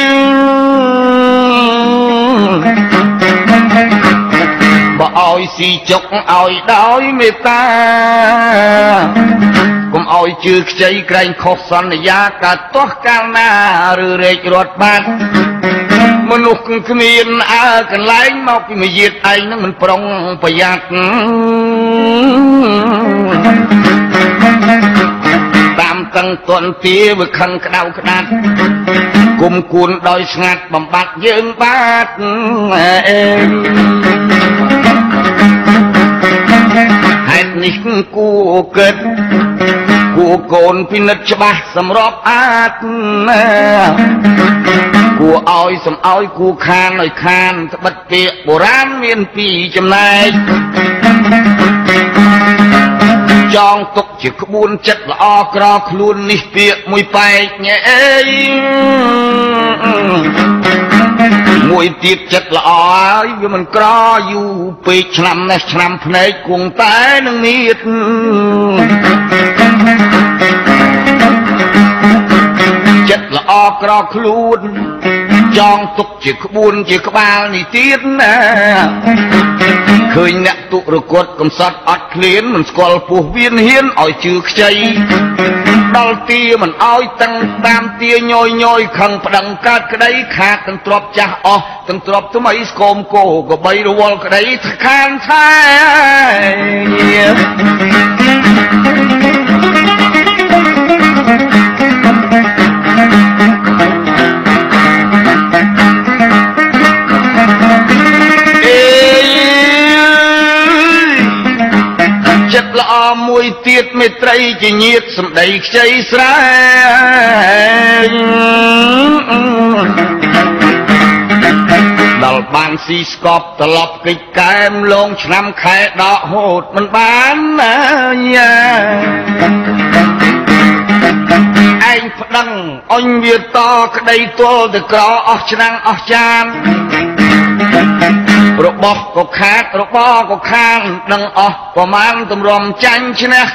Speaker 1: bà ôi xì chọc ôi đói mê ta cũng ôi chưa cháy cạnh khóc xoắn giá cả tốt cao na rư rệt rọt bát mà lúc cứ miền à cần lái mau khi mà diệt anh nó mình prong phải giặt tam tăng tuần tía với khăn cái đau cái đát cùng cuốn đôi ngạt bằng bát dương bát em hãy nín cu kết cu cồn pin nứt cho ba sầm rót át cu oi sầm oi cu khan oi khan bất tiệ bồ rán miền pì chấm này trong tục chỉ có buôn chất là o cro luôn nít tiệ mùi bay nhẹ mùi tiết chất là oi vì mình cro dù bị chăm này chăm này cùng tay nâng niết ក្រខ្លួនចងទុកជាក្បួនជាក្បាលនេះទៀតណាឃើញអ្នកទុរគតកំសត់អត់ឃ្លានមិនស្គាល់ពោះវៀនហ៊ានឲ្យជឿខ្ចីដល់ទាមិនឲ្យតាំងតាមទាញយញយខឹងប្តឹងកើតក្តីខាតទាំងទ្របចាស់អស់ទាំងទ្របថ្មីស្គមគោកបីរវល់ក្តីខានថែចិត្តល្អមួយទៀតមេត្រីជាញាតសម្ដីខ្ចីស្រែងដល់បានស៊ីស្កប់ត្រឡប់កិច្ចកែមលងឆ្នាំខែដកហូតមិនបានណាយ៉ាឯងប្តឹងអញវាតក្តីទល់ទៅក្រអស់ឆ្នាំអស់ចានរបស់ក៏ខាតរបស់ក៏ខានដឹងអស់ប្រមាណតម្រាំចាញ់ឈ្នះ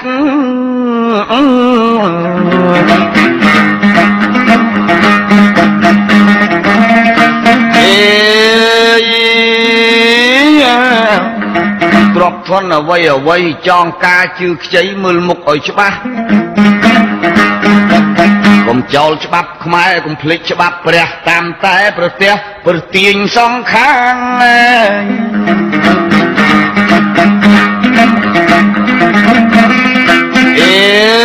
Speaker 1: អេទ្របធនអ្វីអ្វីចងការជឿខ្ចីមើលមុខឲ្យច្បាស់កុំចោលច្បាប់ខ្មែរកុំភ្លេចច្បាប់ព្រះតាមតែប្រទេសប្រទាញសងខាងអេ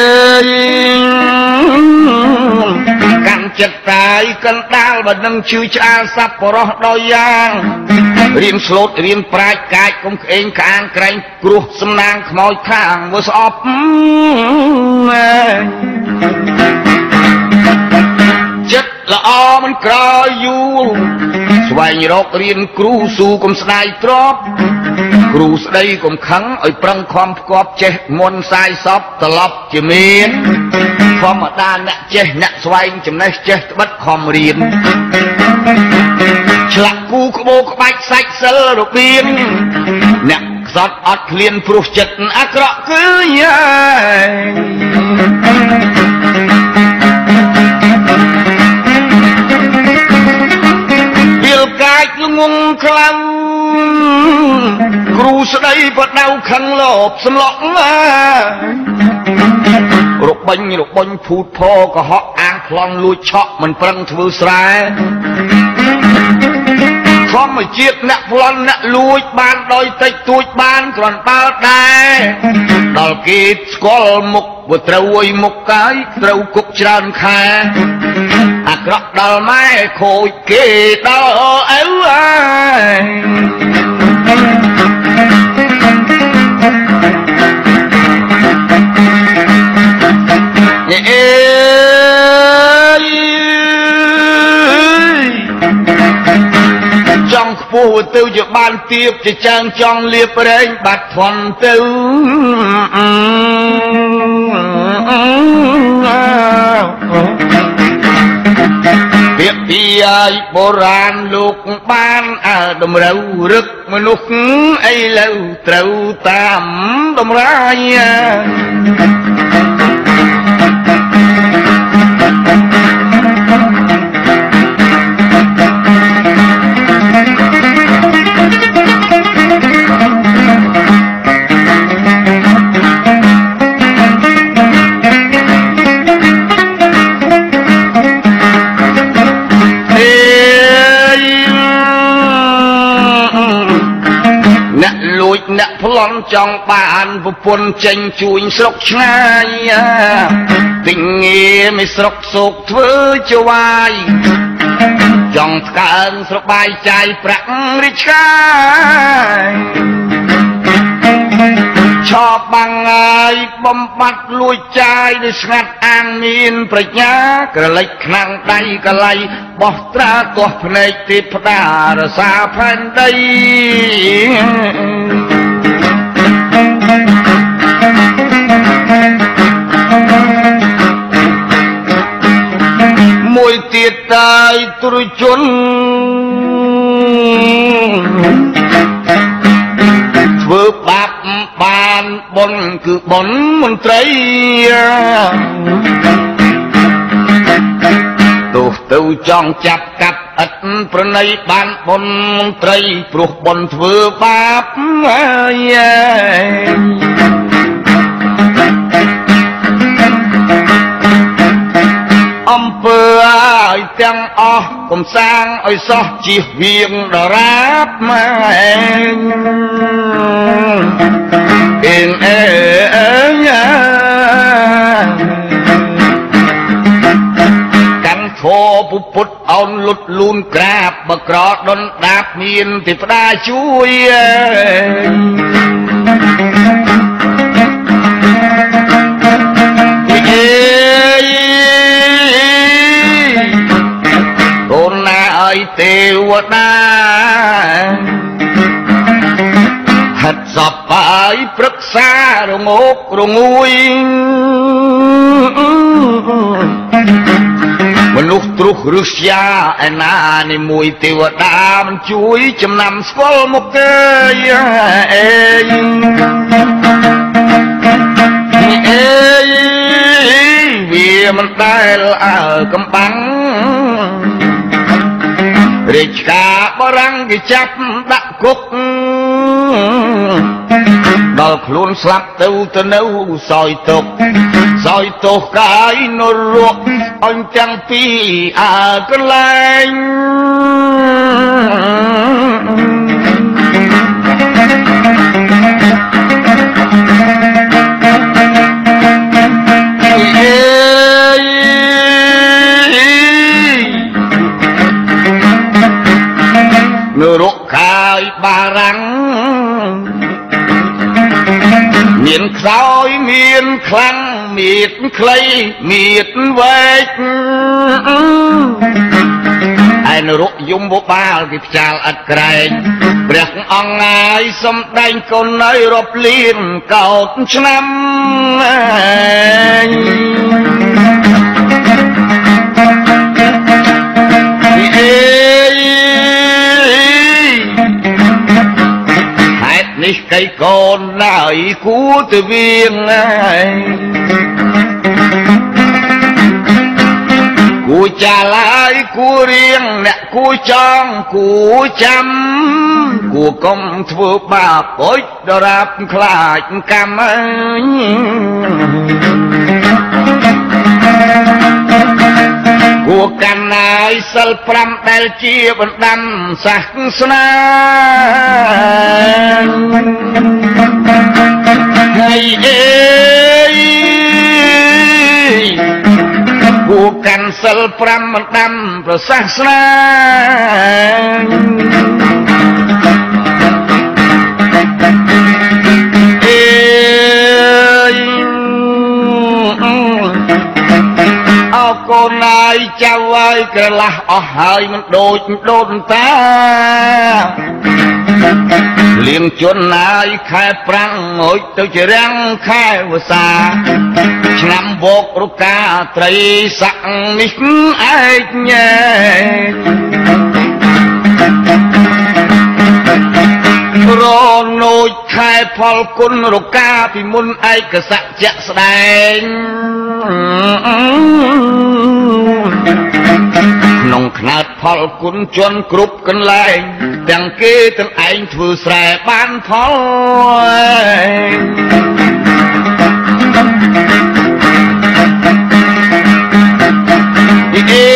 Speaker 1: កាន់ចិត្តតាយកិនដាលបើនឹងជឿឆ្អាលសัพពរោះដោយយ៉ាងរៀនស្លូតរៀនប្រាជ្ញកាចកុំក្អេងក្អាងក្រែងគ្រោះសំណាងខ្មោចខាងមើលស្អប់ចិត្តល្អមិនក្រយូរស្វែងរករៀនគ្រូស៊ូកុំស្ដាយទ្របគ្រូស្ដីកុំខឹងឲ្យប្រឹងខំផ្គប់ចេះមុនសាយសពត្រឡប់ជាមានធម្មតាអ្នកចេះអ្នកស្វែងចំណេះចេះត្បិតខំរៀនឆ្លាក់គូក្បូរក្បាច់សាច់សិលរបៀងអ្នកខ្សត់អត់ឃ្លានព្រោះចិត្តអាក្រក់គឺយាយកាច់ល្ងងខ្លាំងគ្រូស្ដីបដៅខឹងលោបសម្លក់របាញ់របាញ់ភូតផកុហកអាងប្លន់លួចឆក់មិនប្រឹងធ្វើស្រែធម្មជាតិអ្នកប្លន់អ្នកលួចបានដោយតិចតួចបានគ្រាន់បើដែរដល់គេស្គាល់មុខវាត្រូវឲ្យមុខកាយត្រូវគុកច្រើនខែអាក្រក់ដល់ម៉ែខូចគេដល់ឪអើយអេចង់ខ្ពស់ទៅជាបានទៀបជាចាំងចង់លៀបរែងបាត់ធន់ទៅពាក្យពីឲ្យបុរាណលោកបានអើតម្រូវរឹកមនុស្សអីលើត្រូវតាមតម្រាយអ្នកប្លន់ចង់បានប្រពន្ធចេញជួញស្រុកឆ្ងាយទិញងារមិនស្រុកសោកធ្វើជាវាយចង់ស្កើងស្របាយចាយប្រាក់រិចកាយឆោបបាំងហើយបំបត្តិលួចចាយដោយស្ងាត់អាងមានប្រាជ្ញាក្រឡេចខ្លាំងដៃកលៃបោះត្រាទាស់ភ្នែកទេព្តារសាផែនដីមួយទៀតតាយទ្រុជនធ្វើបាបបានបុណ្យគឺបុណ្យមន្ត្រីទូមនុស្សទៅចង់ចាប់កាប់ឥតប្រណីបានបុណ្យមន្ត្រីព្រោះបុណ្យធ្វើបាបហើយអំពើឲ្យទាំងអស់កុំសាងឲ្យសោះជៀសវាងដរាបម៉ែអេងអេញ៉ាកាន់ធោពុពុតអោនលុតលូនក្រាបបើក្រដុនដាបមានទេវតាជួយទេវតាហាត់សពបាយព្រឹក្សារងោករងួយមនុស្សទ្រុសរឹស្យាឯណានេះមួយទេវតាមិនជួយចំណាំស្គាល់មុខគេអេអេវាមិនដែលអើកំបាំងរាជការបរាំងគេចាប់ដាក់គុកដល់ខ្លួនស្លាប់ទៅទៅនៅសោយទុកសោយទោសកាយនរកអញទាំងពីរអើកន្លែងនរកកាយបារាំងមានខ្សោយមានខ្លាំងមៀតខ្លីមៀតវែកឯនរកយំបបាលគេផ្ចាលឥតក្រែងព្រះអង្គងាយសំដែងកូនឲ្យរាប់លានកោតឆ្នាំនេះកៃកូនឡើយគួរទៅវាងហើយគួរចាឡើយគួររៀងអ្នកគួរចង់គួរចាំគួរកុំធ្វើបាបអុចដរាបខ្លាចកម្មអើយគួរកាន់ណាយសិលប្រាំដែលជាបណ្ដាំសាសនាហើយអេគួរកាន់សិលប្រាំបណ្ដាំប្រសាសនាកូនណាយចៅហើយក្រឡាស់អស់ហើយមិនដូចដូនតាលៀងជន់ណាយខែប្រាំងងូចទៅជារាំងខែវស្សាឆ្នាំវករកាត្រីស័កនេះឯកញ៉ែរនោចខែផលគុណរកាពីមុនឯកសច្ចៈស្ដែងក្នុងខ្នើតផលគុណជន់គ្រប់កន្លែងទាំងគេទាំងឯងធ្វើស្រែបានផលអេ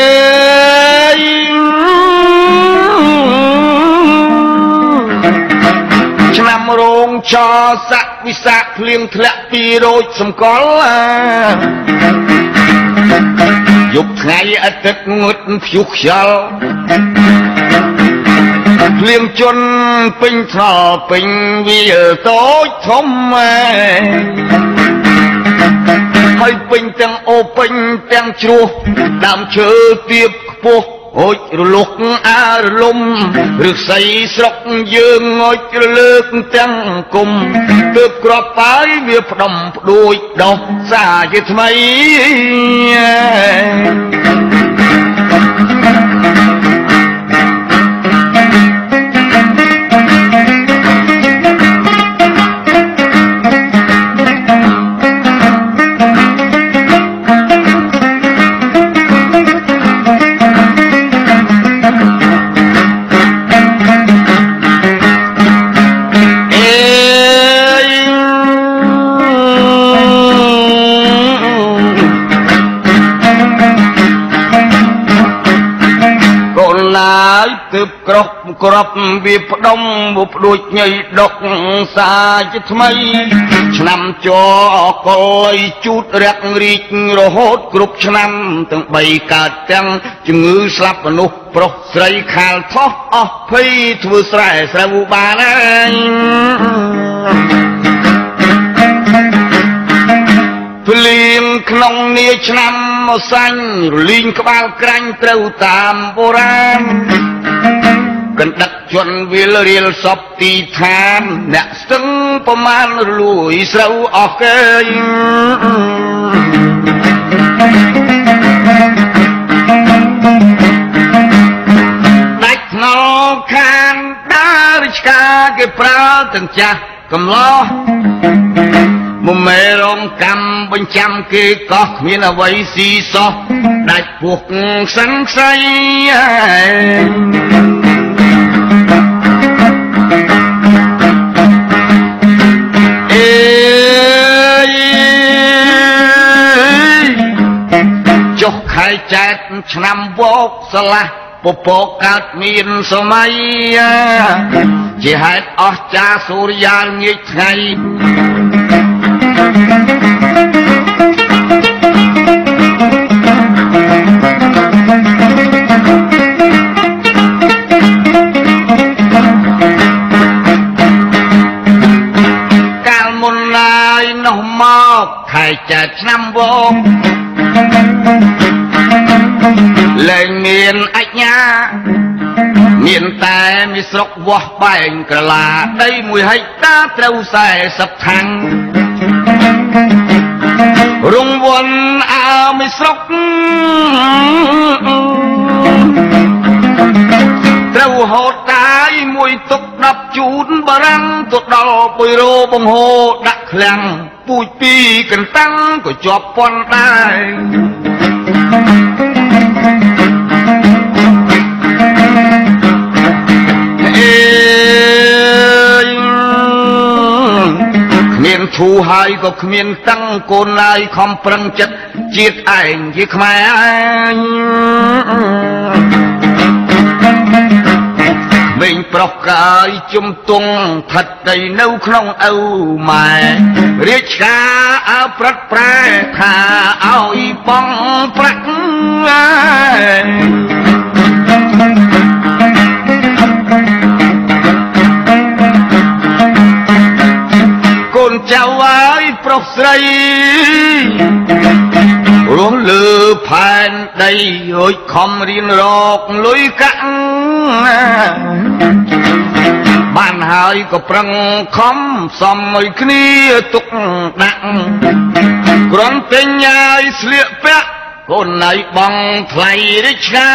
Speaker 1: ឆ្នាំរោងចស័កវិសាខភ្លៀងធ្លាក់ពីរោចសម្គាល់យប់ថ្ងៃអាទិត្យងឹតព្យុះខ្យល់ភ្លៀងជន់ពេញថ្នល់ពេញវាលតូចធំហើយពេញទាំងអូពេញទាំងជ្រោះដើមឈើទៀបខ្ពស់ហូចរលុកអារលំឫស្សីស្រុកយើងងុចរលើកទាំងគុំទើបក្របបាយវាផ្ដំផ្ដួចដោះសាជាថ្មីណាយទើបក្រប់ក្របវាផ្ដុំបុបដូចញយដកសាជាថ្មីឆ្នាំចអកលជូតរាក់រីករហូតគ្រប់ឆ្នាំទាំងបីកើតទាំងជំងឺស្លាប់មនុស្សប្រុសស្រីខាលថោះអស់ភ័យធ្វើស្រែស្រូវបានហើយភ្លៀងក្នុងនាឆ្នាំមកសាញ់រលីងក្បាលក្រាញ់ត្រូវតាមបុរាណកណ្ដឹកជន់វិលរៀលសពទីឋានអ្នកស្ទឹងប្រមាណរលួយស្រូវអស់គេដាច់ថ្នល់ខានដើររិឆ្កាគេប្រើទាំងចាស់កំឡោះមុំមេរងកម្មបញ្ចាំគេកោះគ្មានអ្វីស៊ីសោះដាច់ពោះសិនខ្សៃអេចុះខែចែកឆ្នាំវោកស្លាស់ពពកកើតមានសម័យជាហេតុអស្ចារ្យសូរិយាងាយថ្ងៃកាលមុនឡើយនោះមកខែចែកឆ្នាំវោកលែងមានអញ្ញាមានតែមីស្រុកវាស់បែងក្រឡាដីមួយហិកតាត្រូវសែសិបខាងរងវន់អើមីស្រុកត្រូវហូតតាយមួយទុកដប់ជូនបារាំងទៅដល់ពុយរោបង្ហូដាក់ឃ្លាំងពូជពីកន្តាំងក៏ជាប់ប៉ុនដែរគ្មានធូរហើយក៏គ្មានតាំងកូនឡើយខំប្រឹងចិត្តជាតិឯងជាខ្មែរឯងមេងប្រុសកាយជំទង់ថិតដីនៅក្នុងឪម៉ែរាជការអើប្រត់ប្រែថាឲ្យបងប្រាក់កូនចៅអើយប្រុសស្រីរស់លើផែនដីរួចខំរៀនរកលុយកាក់បានហើយក៏ប្រឹងខំសំឲ្យគ្នាទុកដាក់គ្រាន់តែញ៉ាយស្លៀកពាក់កូនណៃបងថ្លៃរិឆ្កា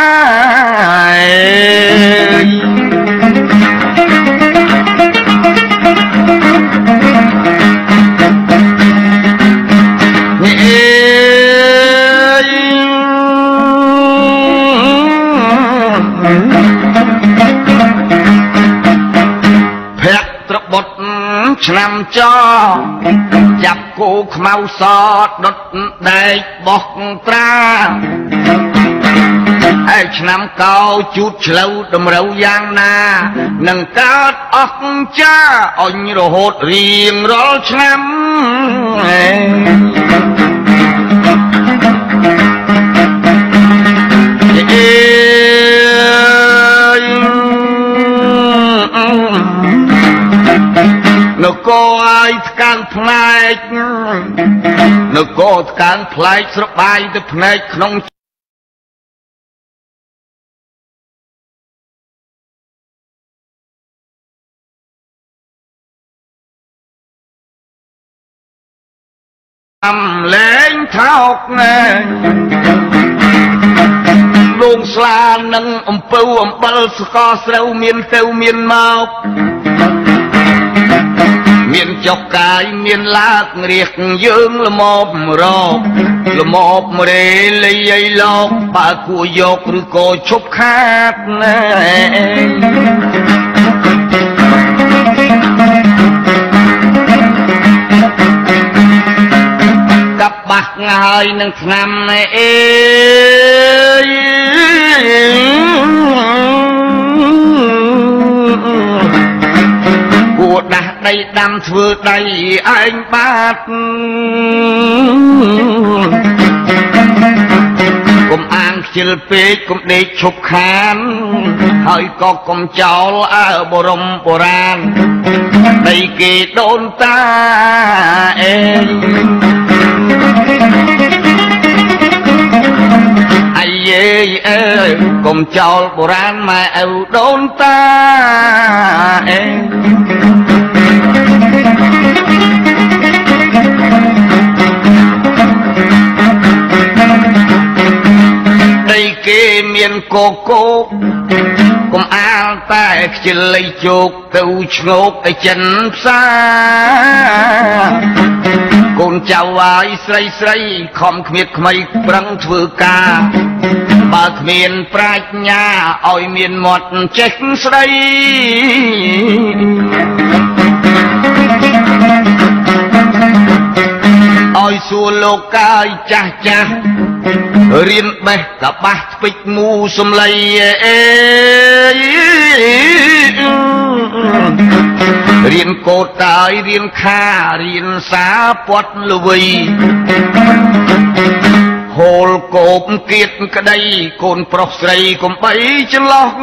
Speaker 1: ឆ្នាំចចាប់គោខ្មៅសដុតដែកបោះត្រាហើយឆ្នាំកោជូតឆ្លូវតម្រូវយ៉ាងណានឹងកើតអស្ចារ្យអញរហូតរៀងរាល់ឆ្នាំនគរឲ្យថ្កើងផ្នែកនគរថ្កើងផ្លែកស្របាយទៅផ្នែកក្នុងអំលែងថោកណែលងស្លានឹងអំពៅអំបិលស្ករស្រូវមានទៅមានមកមានចុកកាយមានឡាករៀកយើងល្មមរកល្មមរេលីអីលោកបើគួរយកឬក៏ឈប់ខាតណែកាប់បាក់ងាយនឹងឆ្នាំណែអេ đầy đam thưa đầy anh bát cùng ăn chìl phê cùng đi chụp khán hơi có cùng cháu ở bộ rồng bộ ràng đầy kỳ đôn ta em ai ơi ơi cùng cháu bộ ràng mà ở đôn ta em đây kê miền cô cô cùng an ta chỉ lấy chụp từ ngốc ở chân xa cùng chào ai say say không miệt mây prang thưa ca bà miền prach nhà oi miền một chết say oi xua lô cai cha cha riêng bè cả ba bịch mù xùm lầy riêng cô tài riêng kha riêng xá bọt lùi hồ cộp kiệt cái đây cồn prọc sầy cùng bấy chân lóc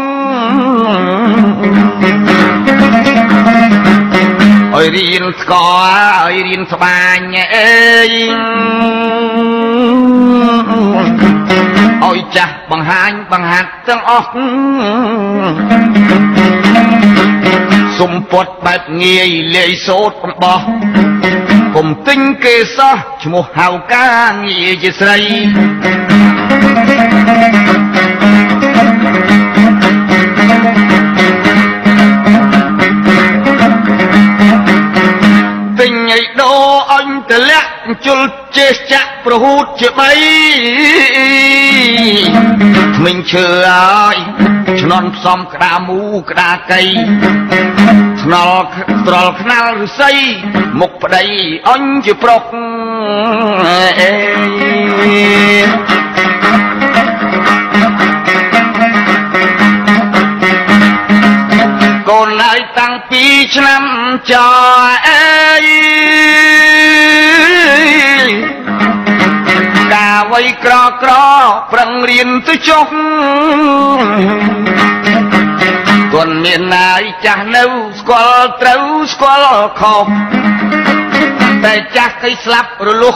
Speaker 1: ôi riêng có ôi riêng ba nhẹ ôi cha bằng hai bằng hạt tăng óc xung bọt bạch nghề lệ sốt bằng bò cùng tinh kê xa chỉ một hào ca nghề chế xây tình ấy đô anh ta lẽ chul chê chắc pro hút chê bay mình chưa ai non xóm cả mũ cả cây nó trol khăn say một đầy anh chỉ prok còn lại tăng pi năm cho ai đà quay cro cro prang riêng tới chốc còn miền này chả nâu squall trâu squall khócแต่chắc cái slap rồi lúc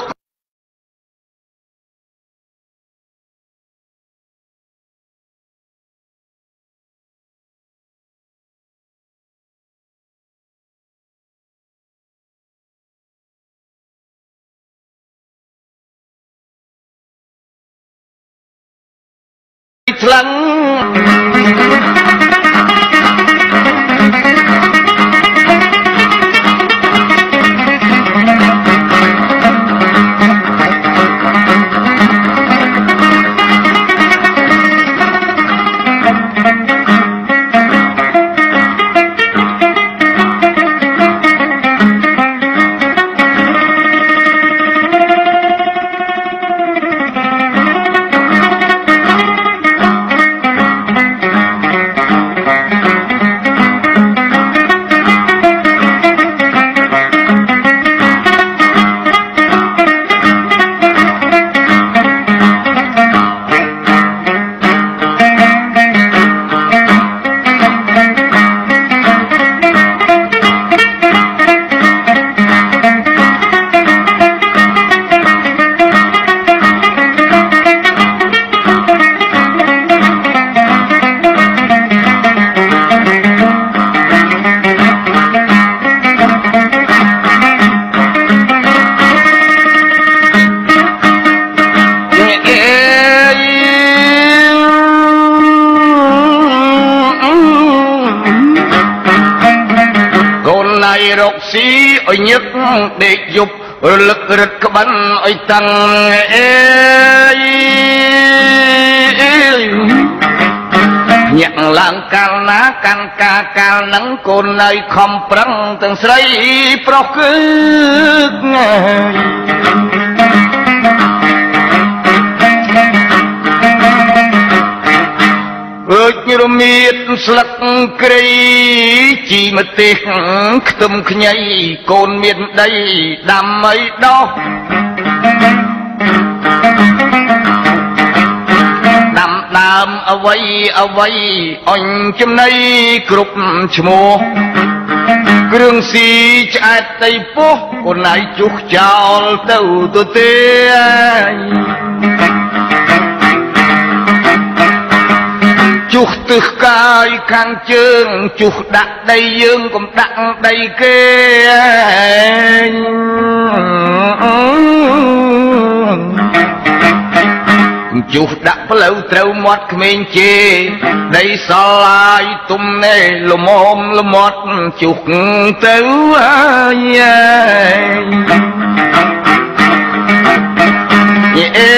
Speaker 1: lắng xí ôi nhức để dục lực rực bắn ôi tăng nhận làng cao ná can ca cao nắng cồn nơi không prăng từng sấy prok ơi như mi ទៀតស្លឹកគ្រៃជីម្ទេសខ្ទឹមខ្ញីកូនមានដីដាំអីដោះដាំដើមអ្វីអ្វីអញចំណៃគ្រប់ឈ្មោះគ្រឿងស៊ីឆ្អែតតៃពោះកូនឯងជុះចោលទៅទៅទេជុះទឹះកាយខាងជើងជុះដាក់ដីយើងកុំដាក់ដីគេជុះដាក់ផ្លូវត្រូវមាត់ក្មេងជេដីសឡាយទុំណែលមមលមាត់ជុះទៅហើយអេ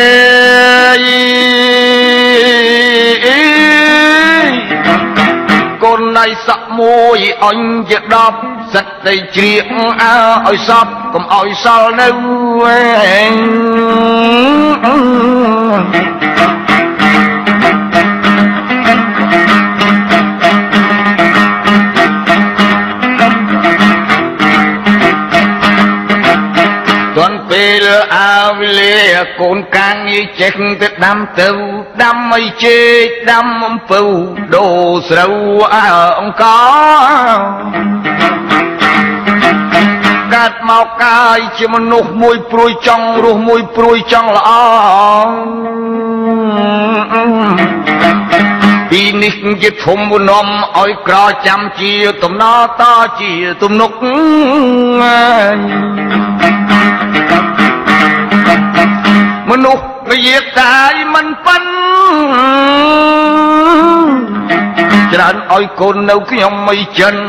Speaker 1: កូនណៃសក់មួយអញជាដប់សិតតែជ្រៀកអើឲ្យសពកុំឲ្យសល់នៅទាន់ពេលអើវលាកូនកាងងារចេះទៅដាំទៅដាំអីជែកដាំអំពៅដូរស្រូវអើអង្ករកាត់មកកាយជាមនុស្សមួយព្រួយចង់រស់មួយព្រួយចង់ល្អពីនេះជាធំនំឲ្យក្រចាំជាតំណតជាទំនុកមនុស្សនិយាយតាយមិនប៉ិនច្រើនឲ្យកូននៅខ្ញុំមិនចិន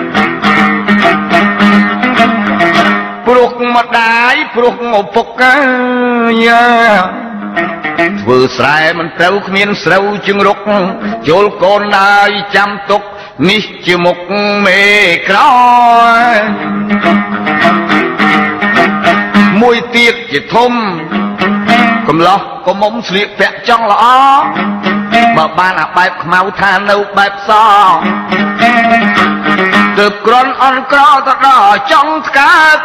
Speaker 1: ព្រោះម្ដាយព្រោះឪពុកយ៉ាធ្វើស្រែមិនត្រូវគ្មានស្រូវជឹងរុកជលកូនដាយចាំទុកនេះជាមុខមេក្រមួយទៀតជាធំកំឡោះកុំមុំស្លៀកពាក់ចង់ល្អបើបានអាបែបខ្មៅថានៅបែបសទើបក្រនអន់ក្រទៅដល់ចង់ស្កាត់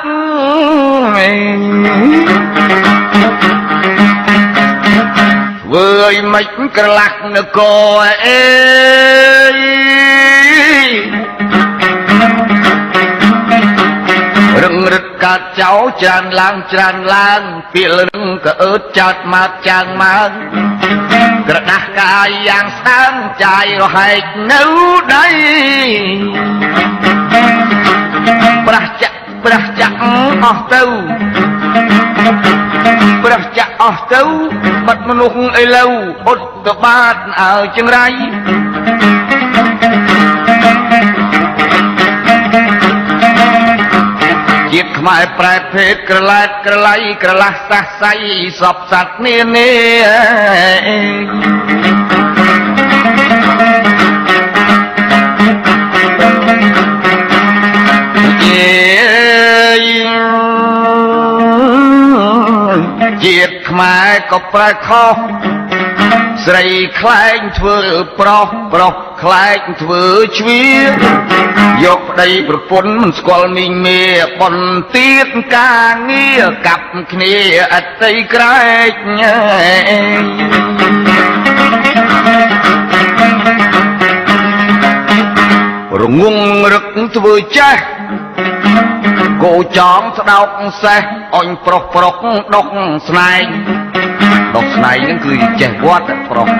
Speaker 1: ធ្វើឲ្យមិនក្រឡាក់នគរអេរឹងរឹតកាត់ចោច្រើនឡើងច្រើនឡើងពីលឹងក៏អើតចោតមកចាងមកក្រដាស់កាយយ៉ាងស្អាងចាយរហែកនៅដៃប្រះចាក់ប្រះចាក់អស់ទៅប្រះចាក់អស់ទៅបាត់មនុស្សឥឡូវអត់ទៅបាតអើចង្រៃជាតិខ្មែរប្រែភេទក្រឡែតក្រឡៃក្រឡាស់សះសៃសពសត្វនានាជាតិខ្មែរក៏ប្រែខុសស្រីខ្លែងធ្វើប្រុសប្រុសខ្លែងធ្វើជ្វាយកប្តីប្រពន្ធមិនស្គាល់មីងមេបនទៀតការងារកាប់គ្នាអតីក្រែករងងរឹកធ្វើចេះគោចងស្ដោកសេះអញប្រុសប្រុសដុកស្នែងដុកស្នែងហ្នឹងគឺចេះវត្តប្រុស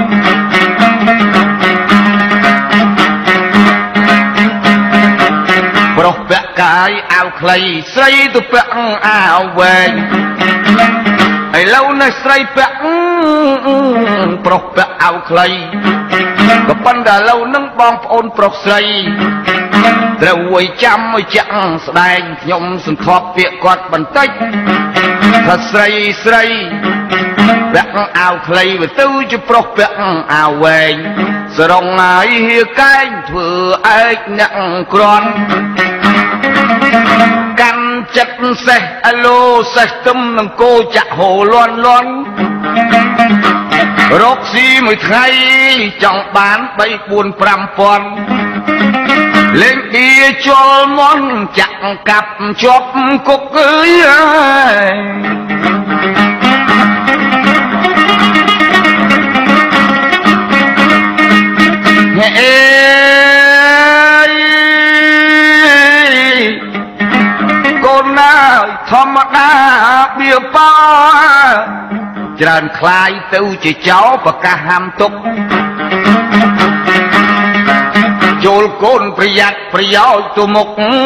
Speaker 1: ប្រុសពាក់កាយអាវខ្លីស្រីទៅពាក់អាវវែងឥឡូវនេះស្រីពាក់ប្រុសពាក់អាវខ្លីក៏ប៉ុន្តែឥឡូវហ្នឹងបងប្អូនប្រុសស្រីត្រូវឲ្យចាំឲ្យចាក់ស្ដែងខ្ញុំសន្ធាប់ពាក្យគាត់បន្តិចថាស្រីស្រីពាក់អាវខ្លីទៅជាប្រុសពាក់អាវវែងសរងហើយហៀកែងធ្វើឯកអ្នកក្រាន់កាន់ចិត្តសេះអឡូសេះទឹមនឹងគោចាក់ហូលន់លន់รกซีមួយថ្ងៃចង់បានបីបួនប្រាំពាន់លេងឌីជលមន់ចាក់កាប់ជាប់គុកអើយអេកូនណាធម្មតាបៀបោច្រើនคล้ายទៅជាចោលប្រកាសហាមទុកចូលកូនប្រយ័ត្នប្រយោជន៍ទៅមុខ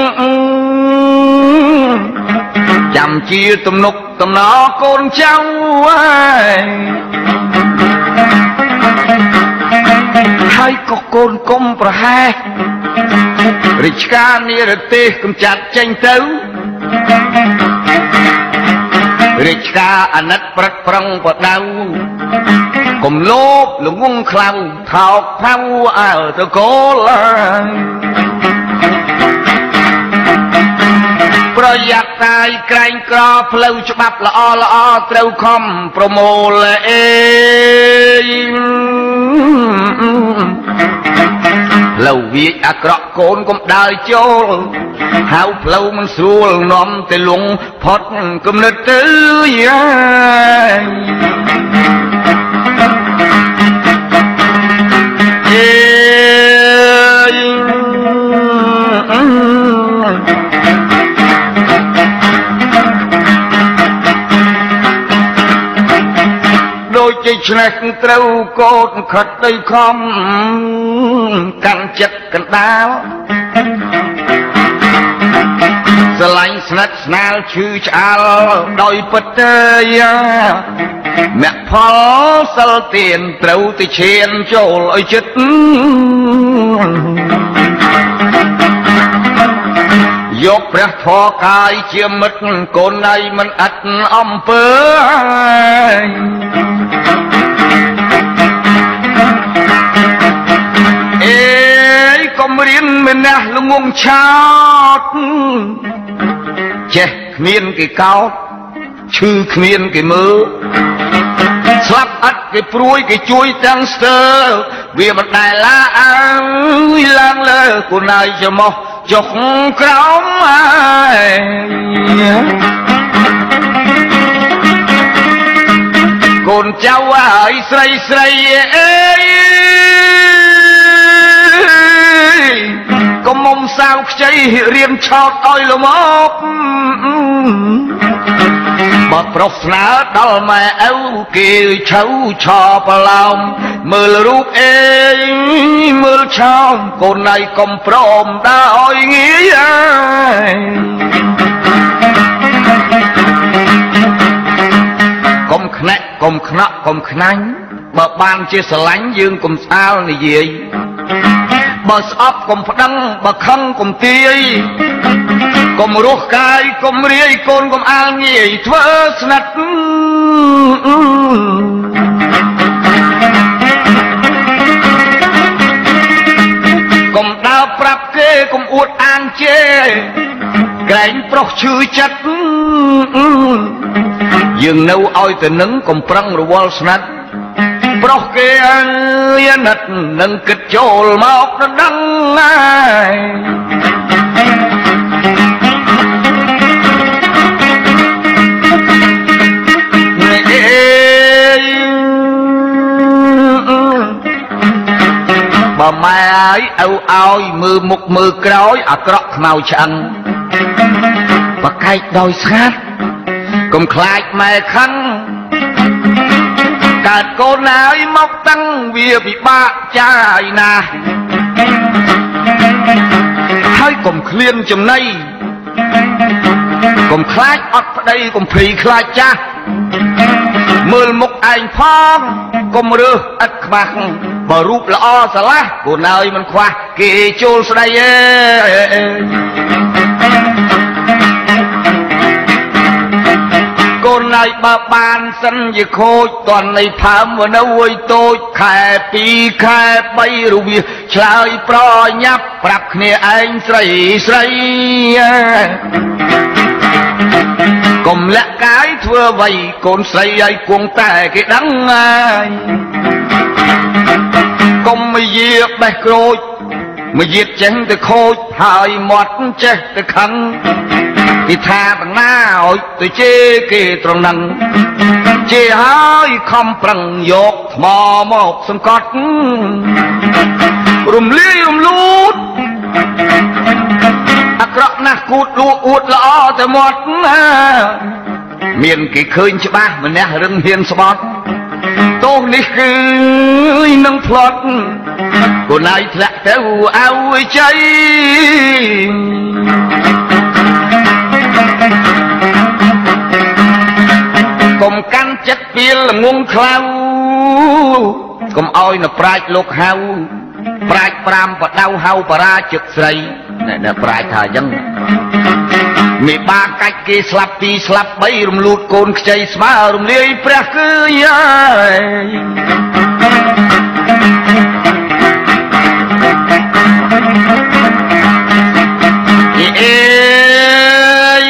Speaker 1: ចាំជាទំនុកតំណកូនចៅហើយក៏កូនកុំប្រហែសរាជការនិរទេសកំចាត់ចេញទៅរាជការអាណិតប្រឹកប្រឹងបដៅកុំលោភល្ងងខ្លៅថោកផៅអើទៅកូលប្រយ័ត្នតាយក្រែងក្រផ្លូវច្បាប់ល្អល្អត្រូវខំប្រមូលអេផ្លូវវាអាក្រក់កូនកុំដើរចូលហៅផ្លូវមិនស្រួលនាំតែលងផុតគំនិតទៅយាយអេដូចជាឆ្នេះត្រូវកូនខិតទៅខំកាន់ចិត្តកណ្ដាលស្រឡាញ់ស្និទ្ធស្នាលឈឺឆ្អាលដោយពិតទេមគ្គផលសិលទានត្រូវទៅឈានចូលឲ្យចិត្តយកព្រះធម៌កាយជាមិត្តកូនណៃមិនអត់អំពើអេកុំរៀនមិនណាស់ល្ងងឆោតចេះគ្មានគេកោតឈឺគ្មានគេមើលស្លាប់អត់គេព្រួយគេជួយទាំងស្ទើរវាមិនដែលឡាអើយឡើងលើគូនហើយច្រមុះចុកក្រោមហើយកូនចៅហើយស្រីស្រីអេកុំមុំសាវខ្ចីរៀនឆោតឲ្យល្មមបើប្រុសស្នើដល់ម៉ែឪគេឆៅឆោប្រឡោមមើលរូបអេមើលឆោមកូនណៃកុំព្រមដើរឲ្យងាយហើយកុំខ្នាក់កុំខ្នក់កុំខ្នាញ់បើបានជាស្រឡាញ់យើងកុំស្អាលនិយាយបើស្អប់កុំប្តឹងបើខឹងកុំទាយកុំរស់កាយកុំរាយកូនកុំអាលងាយធ្វើស្និទ្ធកុំដើរប្រាប់គេកុំអួតអាងជេរក្រែងប្រុសឈឺចិត្តយើងនៅឲ្យទៅនឹងកុំប្រឹងរវល់ស្និទ្ធប្រុសគេអើយណិតនឹងគិតចូលមកដឹងហើយបើម៉ែឲ្យឪឲ្យមើលមុខមើលក្រោយអាក្រក់ខ្មៅឆ្អឹងបកែកដោយស្ងាត់កុំខ្លាចម៉ែខឹងកើតកូនហើយមកតាំងវាពិបាកចាយណាស់ហើយកុំឃ្លានចំណៃកុំខ្លាចអត់ប្តីកុំភ័យខ្លាចចាស់មើលមុខឯងផងកុំរើសឥតខ្មាស់បើរូបល្អស្រឡះកូនហើយមិនខ្វះគេចូលស្ដីអេកូនហើយបើបានសិនជាខូចតន់នៃផើមនៅអុយតូចខែពីរខែបីរវាឆ្លើយប្រញាប់ប្រាប់គ្នាឯងស្រីស្រីกลมและกายทั่วไว้โกนใส่ไอ้กวงแต่ก็ดังไงกลมไม่เหยียบไปโกรธไม่เหยียดเจ๊งแต่โคตรหายหมดเจ๊แต่ขังที่ท่าตั้งหน้าอ้อยตัวเจ๊เกตรงนั้นเจ๊หายคำปรังยกหมอหมอกสังกัดรุมเลี้ยรุมลูดอักระนักกูดลูอุดละอแต่หมดนะเมียนกี่คืนใช่ปะมันเนี่ยเรื่องเฮียนสปอตโตนี่คือนังพลอดกูนายทะเต้าเอาใจกลมกันจัดเปลี่ยนละงงคลาวกลมอ้อยน่ะปลายลูกเฮาปลายปรามปะเดาเฮาปราจึกใส่เนี่ยเนี่ยปลายทายังมีบากัดกีสลับตีสลับใบรุมลูดโกนใจสมารุมเลี้ยเปรย์คือยเอ้ย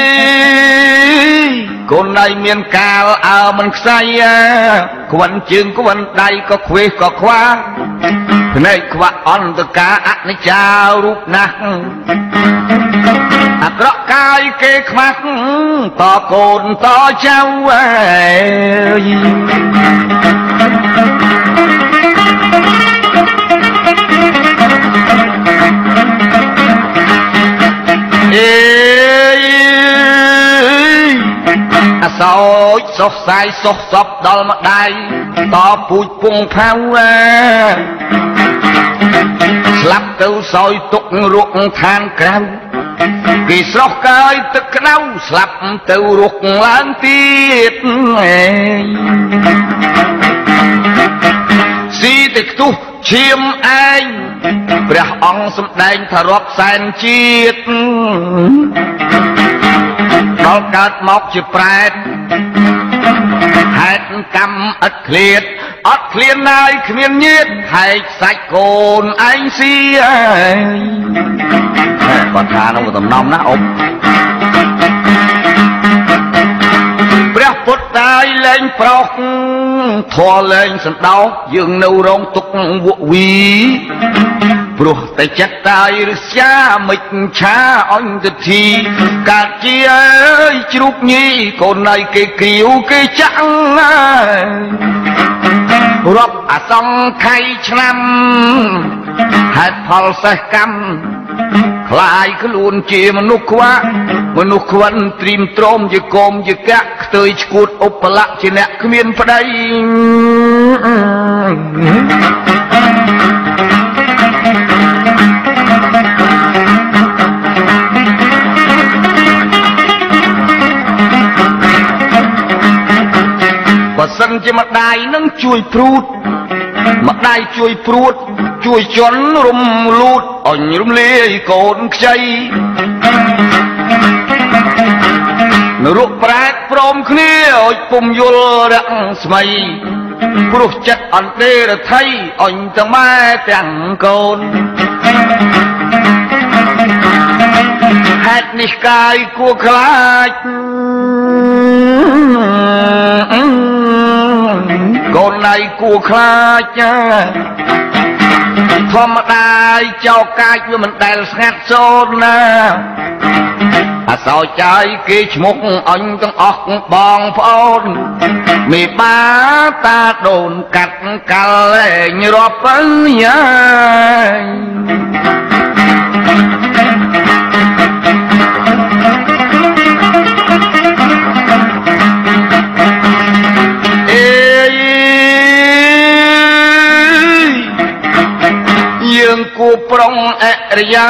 Speaker 1: คนในเมียนกาลเอามันใส่ควันจึงควันใดก็คุยก็คว้าในขวะอ่อนตะกาอันเจ้ารูปนักอักระกายเกขมักต่อโกนต่อเจ้าเอ้ยเอ้ยอาสอยสกใสสกศพดอลมาได้ต่อปุยปุงเผาสลับเต้าซอยตกรุกทางกลางกีสระกายตะกร้าวสลับเต้ารุกล้างตีดสีติดตุเชียมไอพระองค์สมเด็จทรกแสนจีดดอกกาดมอกจีแปดเหตุกรรมอัดเคลียดอัดเคลียดนายเขมียนยืดให้ใส่โกนไอเสียก่อนทานเอาตำนองนะอมพระพุทธตายเล่นปลอกทอเล่นสันดาวยืงนูร้องตุกววีปลุกแต่จัดตายหรือช้าไม่ช้าอ่อนจะทีกาเจียจุกนี้คนในเกลียวเกจังรับอาสังไข่ชนำหัดพลสกรรมคลายขลุ่นเจียมนุษย์วะมนุษย์วันตรีมตรมจะโกมจะกะเตยสกุดอุปละเจเนขมิ้นพระใดว่าสังจะมาได้นั่งช่วยพรูดมาได้ช่วยพรูดช่วยจนรุมลูดอ่อนรุมเลี้ยโกนใจนรุปราดพร้อมเคลียร์ปุ่มยุลรังสมัยปลุกจัดอันเดรไทยอ่อนตั้งมาแต่งโกนเหตุนิกายกูคลาดโกนในกูคลาดธรรมดาเจ้ากายว่ามันแต่สัดโซนนะอาสาวใจกิจมุกอันต้องออกบองพอนมีบ้าตาโดนกัดกันเลยรอบปัญญายังกูปรองเอริยา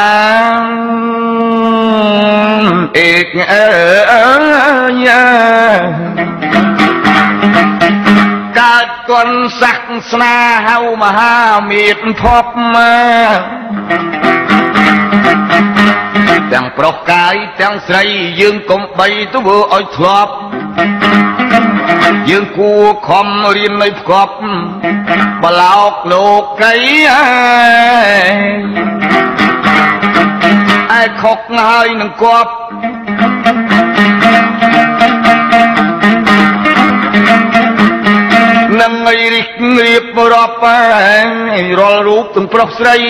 Speaker 1: เอกเอยการกวนศักดิ์นาเฮามหามีดพบมาแต่งปลอกกายแต่งใส่ยืงกลมใบตัวอ้อยทลบยืงกูคอมเรียนไม่พบบลอกโลกไก่ไอ้ขกง่ายหนึ่งกบนังไอริกเรียบรอบไปรอรูปถึงปลอกใส่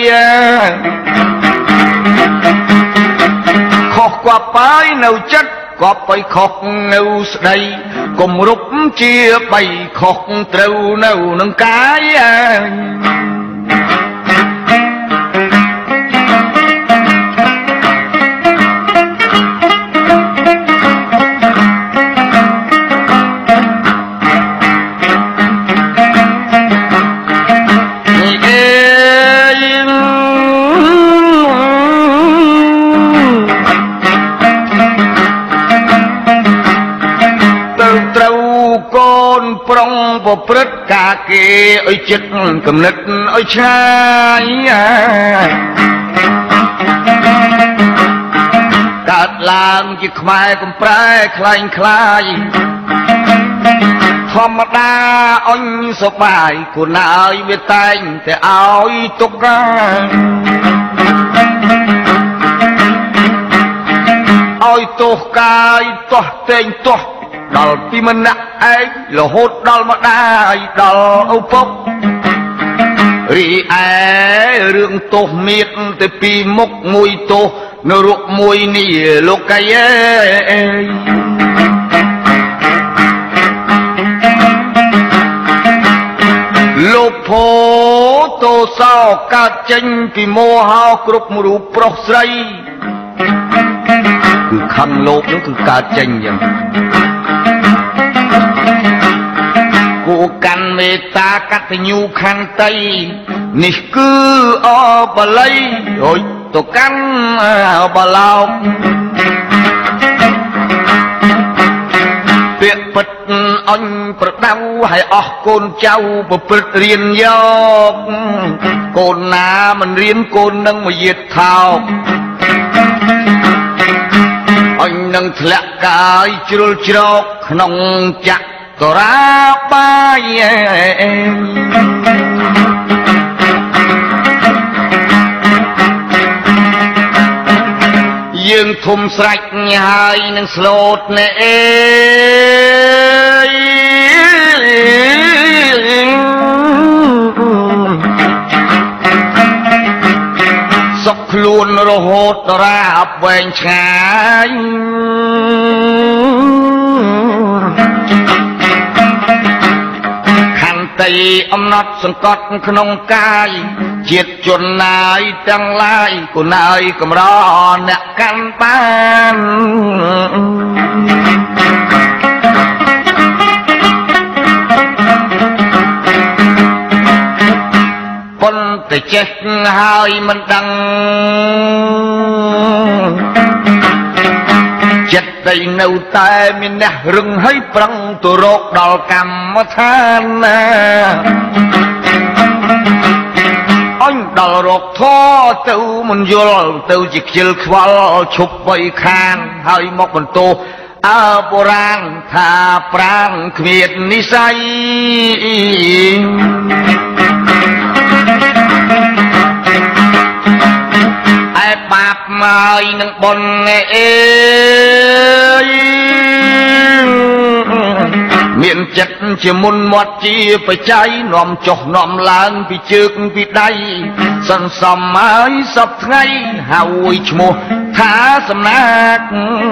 Speaker 1: ขอกกว่าไปเนาจัดกว่าไปขอกเนาสไดกลมรุปเชียไปขอกเต้าเนาหนังกายปรองปพฤติกาเกอจิตกำนึกอชายกาดลางจิตขมายกำปลายคลายคลายธรรมดาอันสบายกูนายเวตัยแต่เอาตกกันเอาตกกายตัวเต็งตัวดอลปีมันนักไอ้หล่อโหดดอลมาได้ดอลเอาปกรีไอเรื่องโตเมียนแต่ปีมกมวยโตนรกมวยนี่โลกายโลกโพโตเศร้ากาเจงปีโมหาวกรุบมรูปรกใสคือขังโลกนั่นคือกาเจงยังกูกันเมตตากัตญูขันไตนี่คืออบะไลโอ้ยตัวกันอบะลาวเปียปิดอันประดาวให้ออกโกนเจ้าประพฤติเรียนยอกโกนนามันเรียนโกนนั่งมาเหยียดเท้าอันนั่งทะเลกายจุลจรกนองจักตราบายยืนทุ่มใส่ให้นังสโลดเนเอสกคลุนโรโหตราบแหวงชายตีอำนาจสังกัดขนมกายเจียดจนนายจังไล่กูนายกำรอเนกันบ้านปนแต่เจ็ดให้มันดังเจ็ดได้เนื้อตายมีเนื้อรึงให้ปรังตัวโรคดอลกรรมทานนะอันดอลโรคท้อเต้ามันยลเต้าจิกจิลควาลชุบใบคานให้มกมันโตอาโบราณทาปรางเขียดนิสัยบาปมาอีนังบนเอเมียนจัดเชื่อมุนหมดจีไปใจน้อมจกน้อมล้างไปจึกไปได้สันสมัยสับไงหาวิชโมท้าสำนัก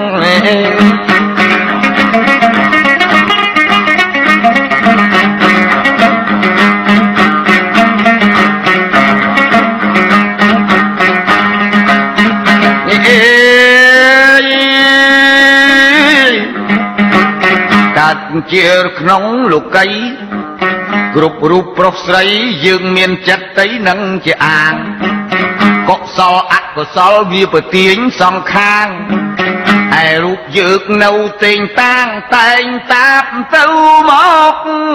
Speaker 1: เจียร์ขนมลูกไก่กรุบรูปปลอกใสยืงเมียนจัดไตนังจะอ่างก็สออักก็สอวีเปิดเตียงสองข้างไอรูปยืกเนาเต็งตั้งแต่งตาบเต้าหมอก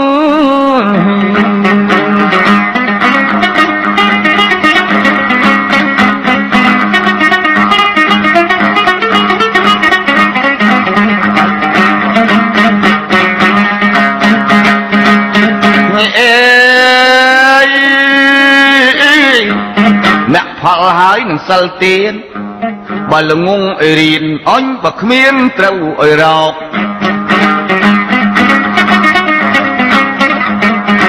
Speaker 1: พอหายหนังสัลเตียนบาลงงเอรีนอ้อยบักเมียนเต้าเอรอก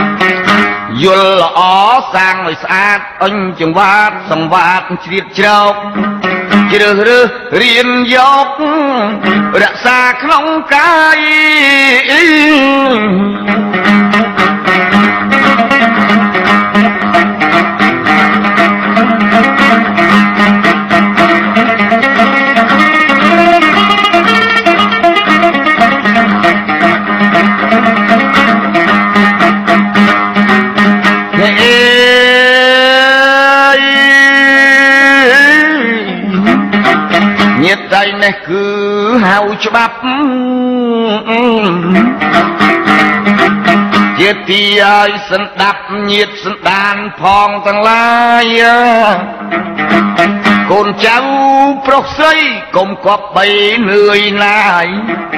Speaker 1: យល់ល្អសាងឲ្យស្អាតអញចង្វាតសង្វាតជ្រៀតជ្រោកជ្រើសរើសរៀនយករក្សាក្នុងកាយដៃនេះគឺហៅច្បាប់ជាទីឲ្យសន្តាប់ញាតសន្តានផងទាំងឡាយកូនចៅប្រុសស្រីកុំគប់បីនឿយណាយ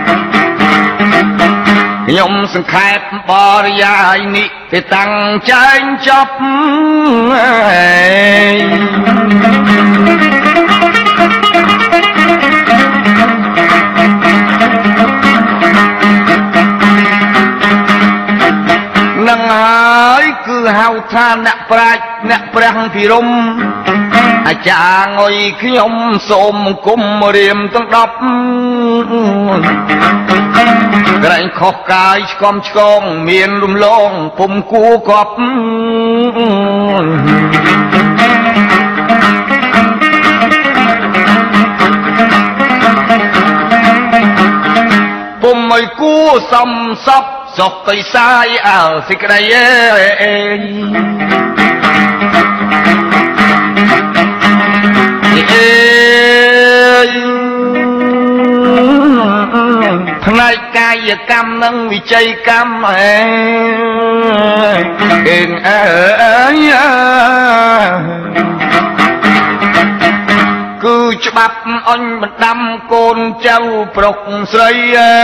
Speaker 1: ខ្ញុំសង្ខេបបរិយាយនេះទៅតាំងចែងចប់នឹងហើយគឺហៅថាអ្នកប្រាជ្ញអ្នកព្រះភិរមអាចារ្យងុយខ្ញុំសូមគុំរៀមទាំងដប់ក្រែងខុសកាយឆ្កំឆ្កងមានរំលងពុំគួកប់ពុំឲ្យគួសំសពសុខទៅសាយអើសេចក្តីអេងអេងផ្នែកកាយកម្មនិងវិជ័យកម្មអេអេងអើយគឺច្បាប់អញបណ្ដាំកូនចៅប្រុសស្រី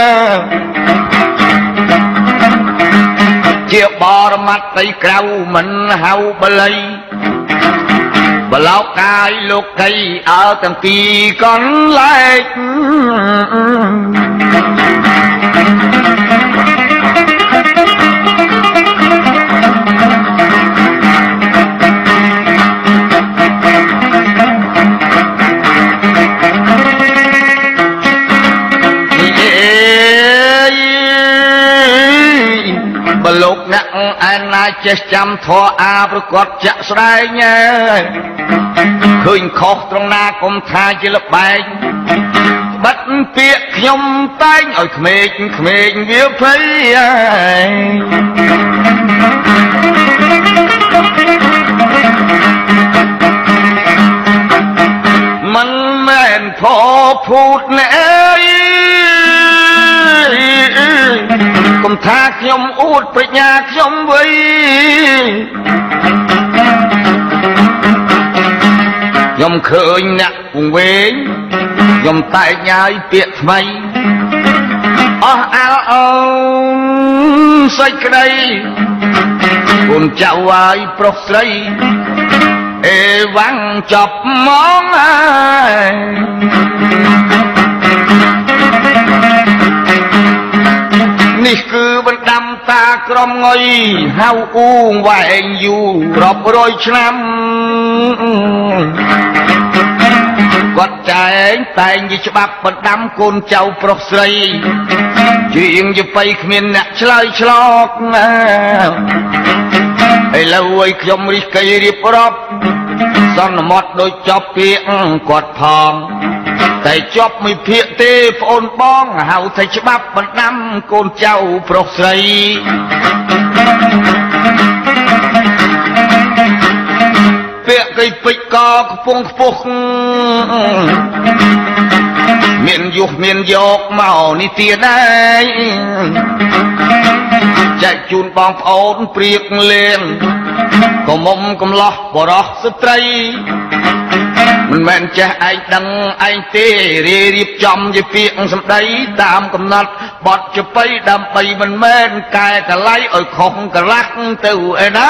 Speaker 1: ជាបរមត្តទៅក្រៅមិនហៅបល័យបលោកកាយលោកីអើទាំងពីរកន្លែងបលោកអ្នកឯណាចេះចាំធម៌អាប្រកបចាក់ស្ដែងឃើញខុសត្រង់ណាកុំថាជាលបែងបាត់ពាក្យខ្ញុំតែងឲ្យក្មេងក្មេងវាភ័យមិនមែនផភូតណែកុំថាខ្ញុំអួតប្រាជ្ញាខ្ញុំវិញខ្ញុំឃើញអ្នកពងវែងខ្ញុំតែកញ៉ាយពាក្យថ្មីអស់អាល់អូនសេចក្តីកូនចៅហើយប្រុសស្រីអេវ៉ាំងចប់មកហើយនេះគឺបណ្ដាំតាក្រមងុយហៅអ៊ូងវែងយូររាប់រយឆ្នាំគាត់ចែងតែងជាច្បាប់បណ្ដាំកូនចៅប្រុសស្រីជាងយបៃគ្មានអ្នកឆ្លើយឆ្លកណាឥឡូវឲ្យខ្ញុំរិះគិរៀបរាប់សន្មត់ដូចចប់ពាក្យគាត់ផងតែចប់មួយភាកទេប្អូនបងហៅថាច្បាប់បណ្ដាំកូនចៅប្រុសស្រីពាក្យកៃពេជ្រក៏ខ្ពង់ខ្ពស់មានយុះមានយកមកនេះទៀតដែរចែកជូនបងប្អូនព្រៀកលេងក៏មុំកំឡោះបរោះស្ត្រីមិនមែនចេះឯងដឹងឯងទេរៀបចំជាពាក្យសម្ដីតាមកំណត់បទចបៃដើម្បីមិនមែនកែកលៃឲ្យខុសកលាស់ទៅឯណា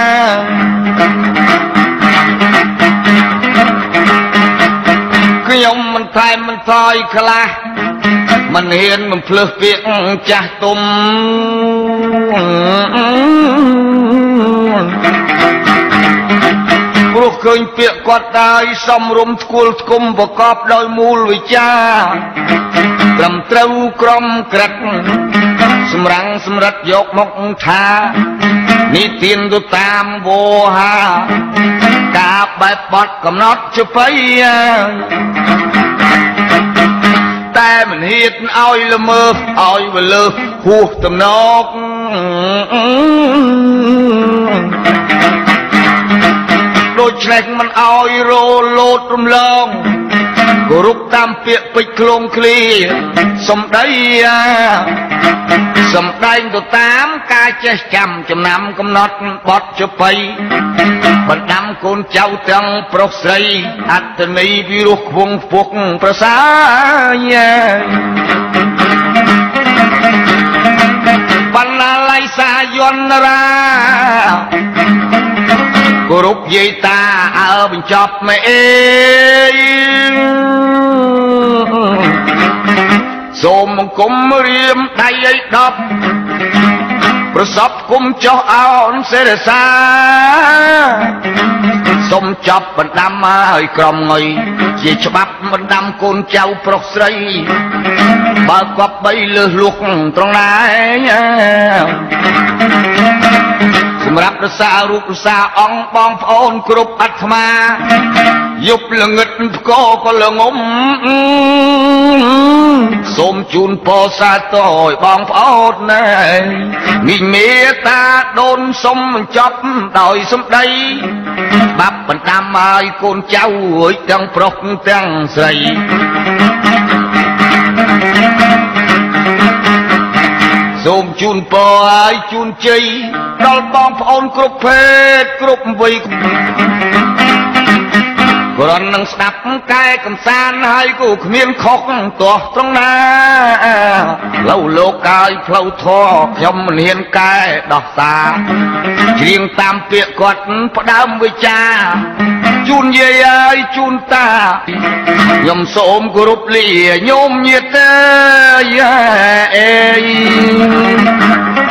Speaker 1: ខ្ញុំមិនថែមមិនថយខ្លះមិនហ៊ានមិនភ្លើសពាក្យចាស់ទុំព្រោះឃើញពាក្យគាត់ហើយសំរុំស្គាល់ស្គុំប្រកបដោយមូលវិជ្ជាត្រឹមត្រូវក្រមក្រិតសម្រាំងសម្រិតយកមកថានេះទានទៅតាមវោហាការបែបបត់កំណត់ជបៃតែមិនហ៊ានឲ្យល្មើសឲ្យវលើហួសទំនកដូច្នេះមិនឲ្យរលោតរំលងគោរពតាមពាក្យពេចខ្លងឃ្លីសំដីសំដែងទៅតាមការចេះចាំចំណាំកំណត់បត់ជបៃបណ្ដាំកូនចៅទាំងប្រុសស្រីអត្តន័យវិរោះខ្វងខ្ពស់ប្រសើរបណ្ណាល័យសាយន្តរាគោរពយាយតាអើបញ្ចប់មេអេសូមបង្គំរៀមដៃឲ្យដប់ប្រសពគុំចុះអោនសេរសាសូមចាប់បណ្ដាំឲ្យក្រមងុយជាច្បាប់បណ្ដាំកូនចៅប្រុសស្រីបើគប់បីលើសលុកត្រង់ណាសម្រាប់រសារូបរសាអង្គបងប្អូនគ្រប់អាត្មាយប់ល្ងិតផ្គរក៏ល្ងំសូមជូនពរសាទរឲ្យបងប្អូនណែមីងមេតាដូនសុំបញ្ចប់ដោយសម្ដីបាប់បណ្ដាំឲ្យកូនចៅរួយទាំងប្រុសទាំងស្រីសូមជូនពរឲ្យជូនជ័យដល់បងប្អូនគ្រប់ភេទគ្រប់វ័យគ្រាន់នឹងស្ដាប់កែកំសាន្តហើយក៏គ្មានខុសទាស់ត្រង់ណាឡូវលោកកាយផ្លូវធរខ្ញុំមិនហ៊ានកែដោះសាច្រៀងតាមពាក្យគាត់ផ្ដើមវិចាជូនយាយហើយជូនតាខ្ញុំសូមគោរពលាញោមញាតិអេ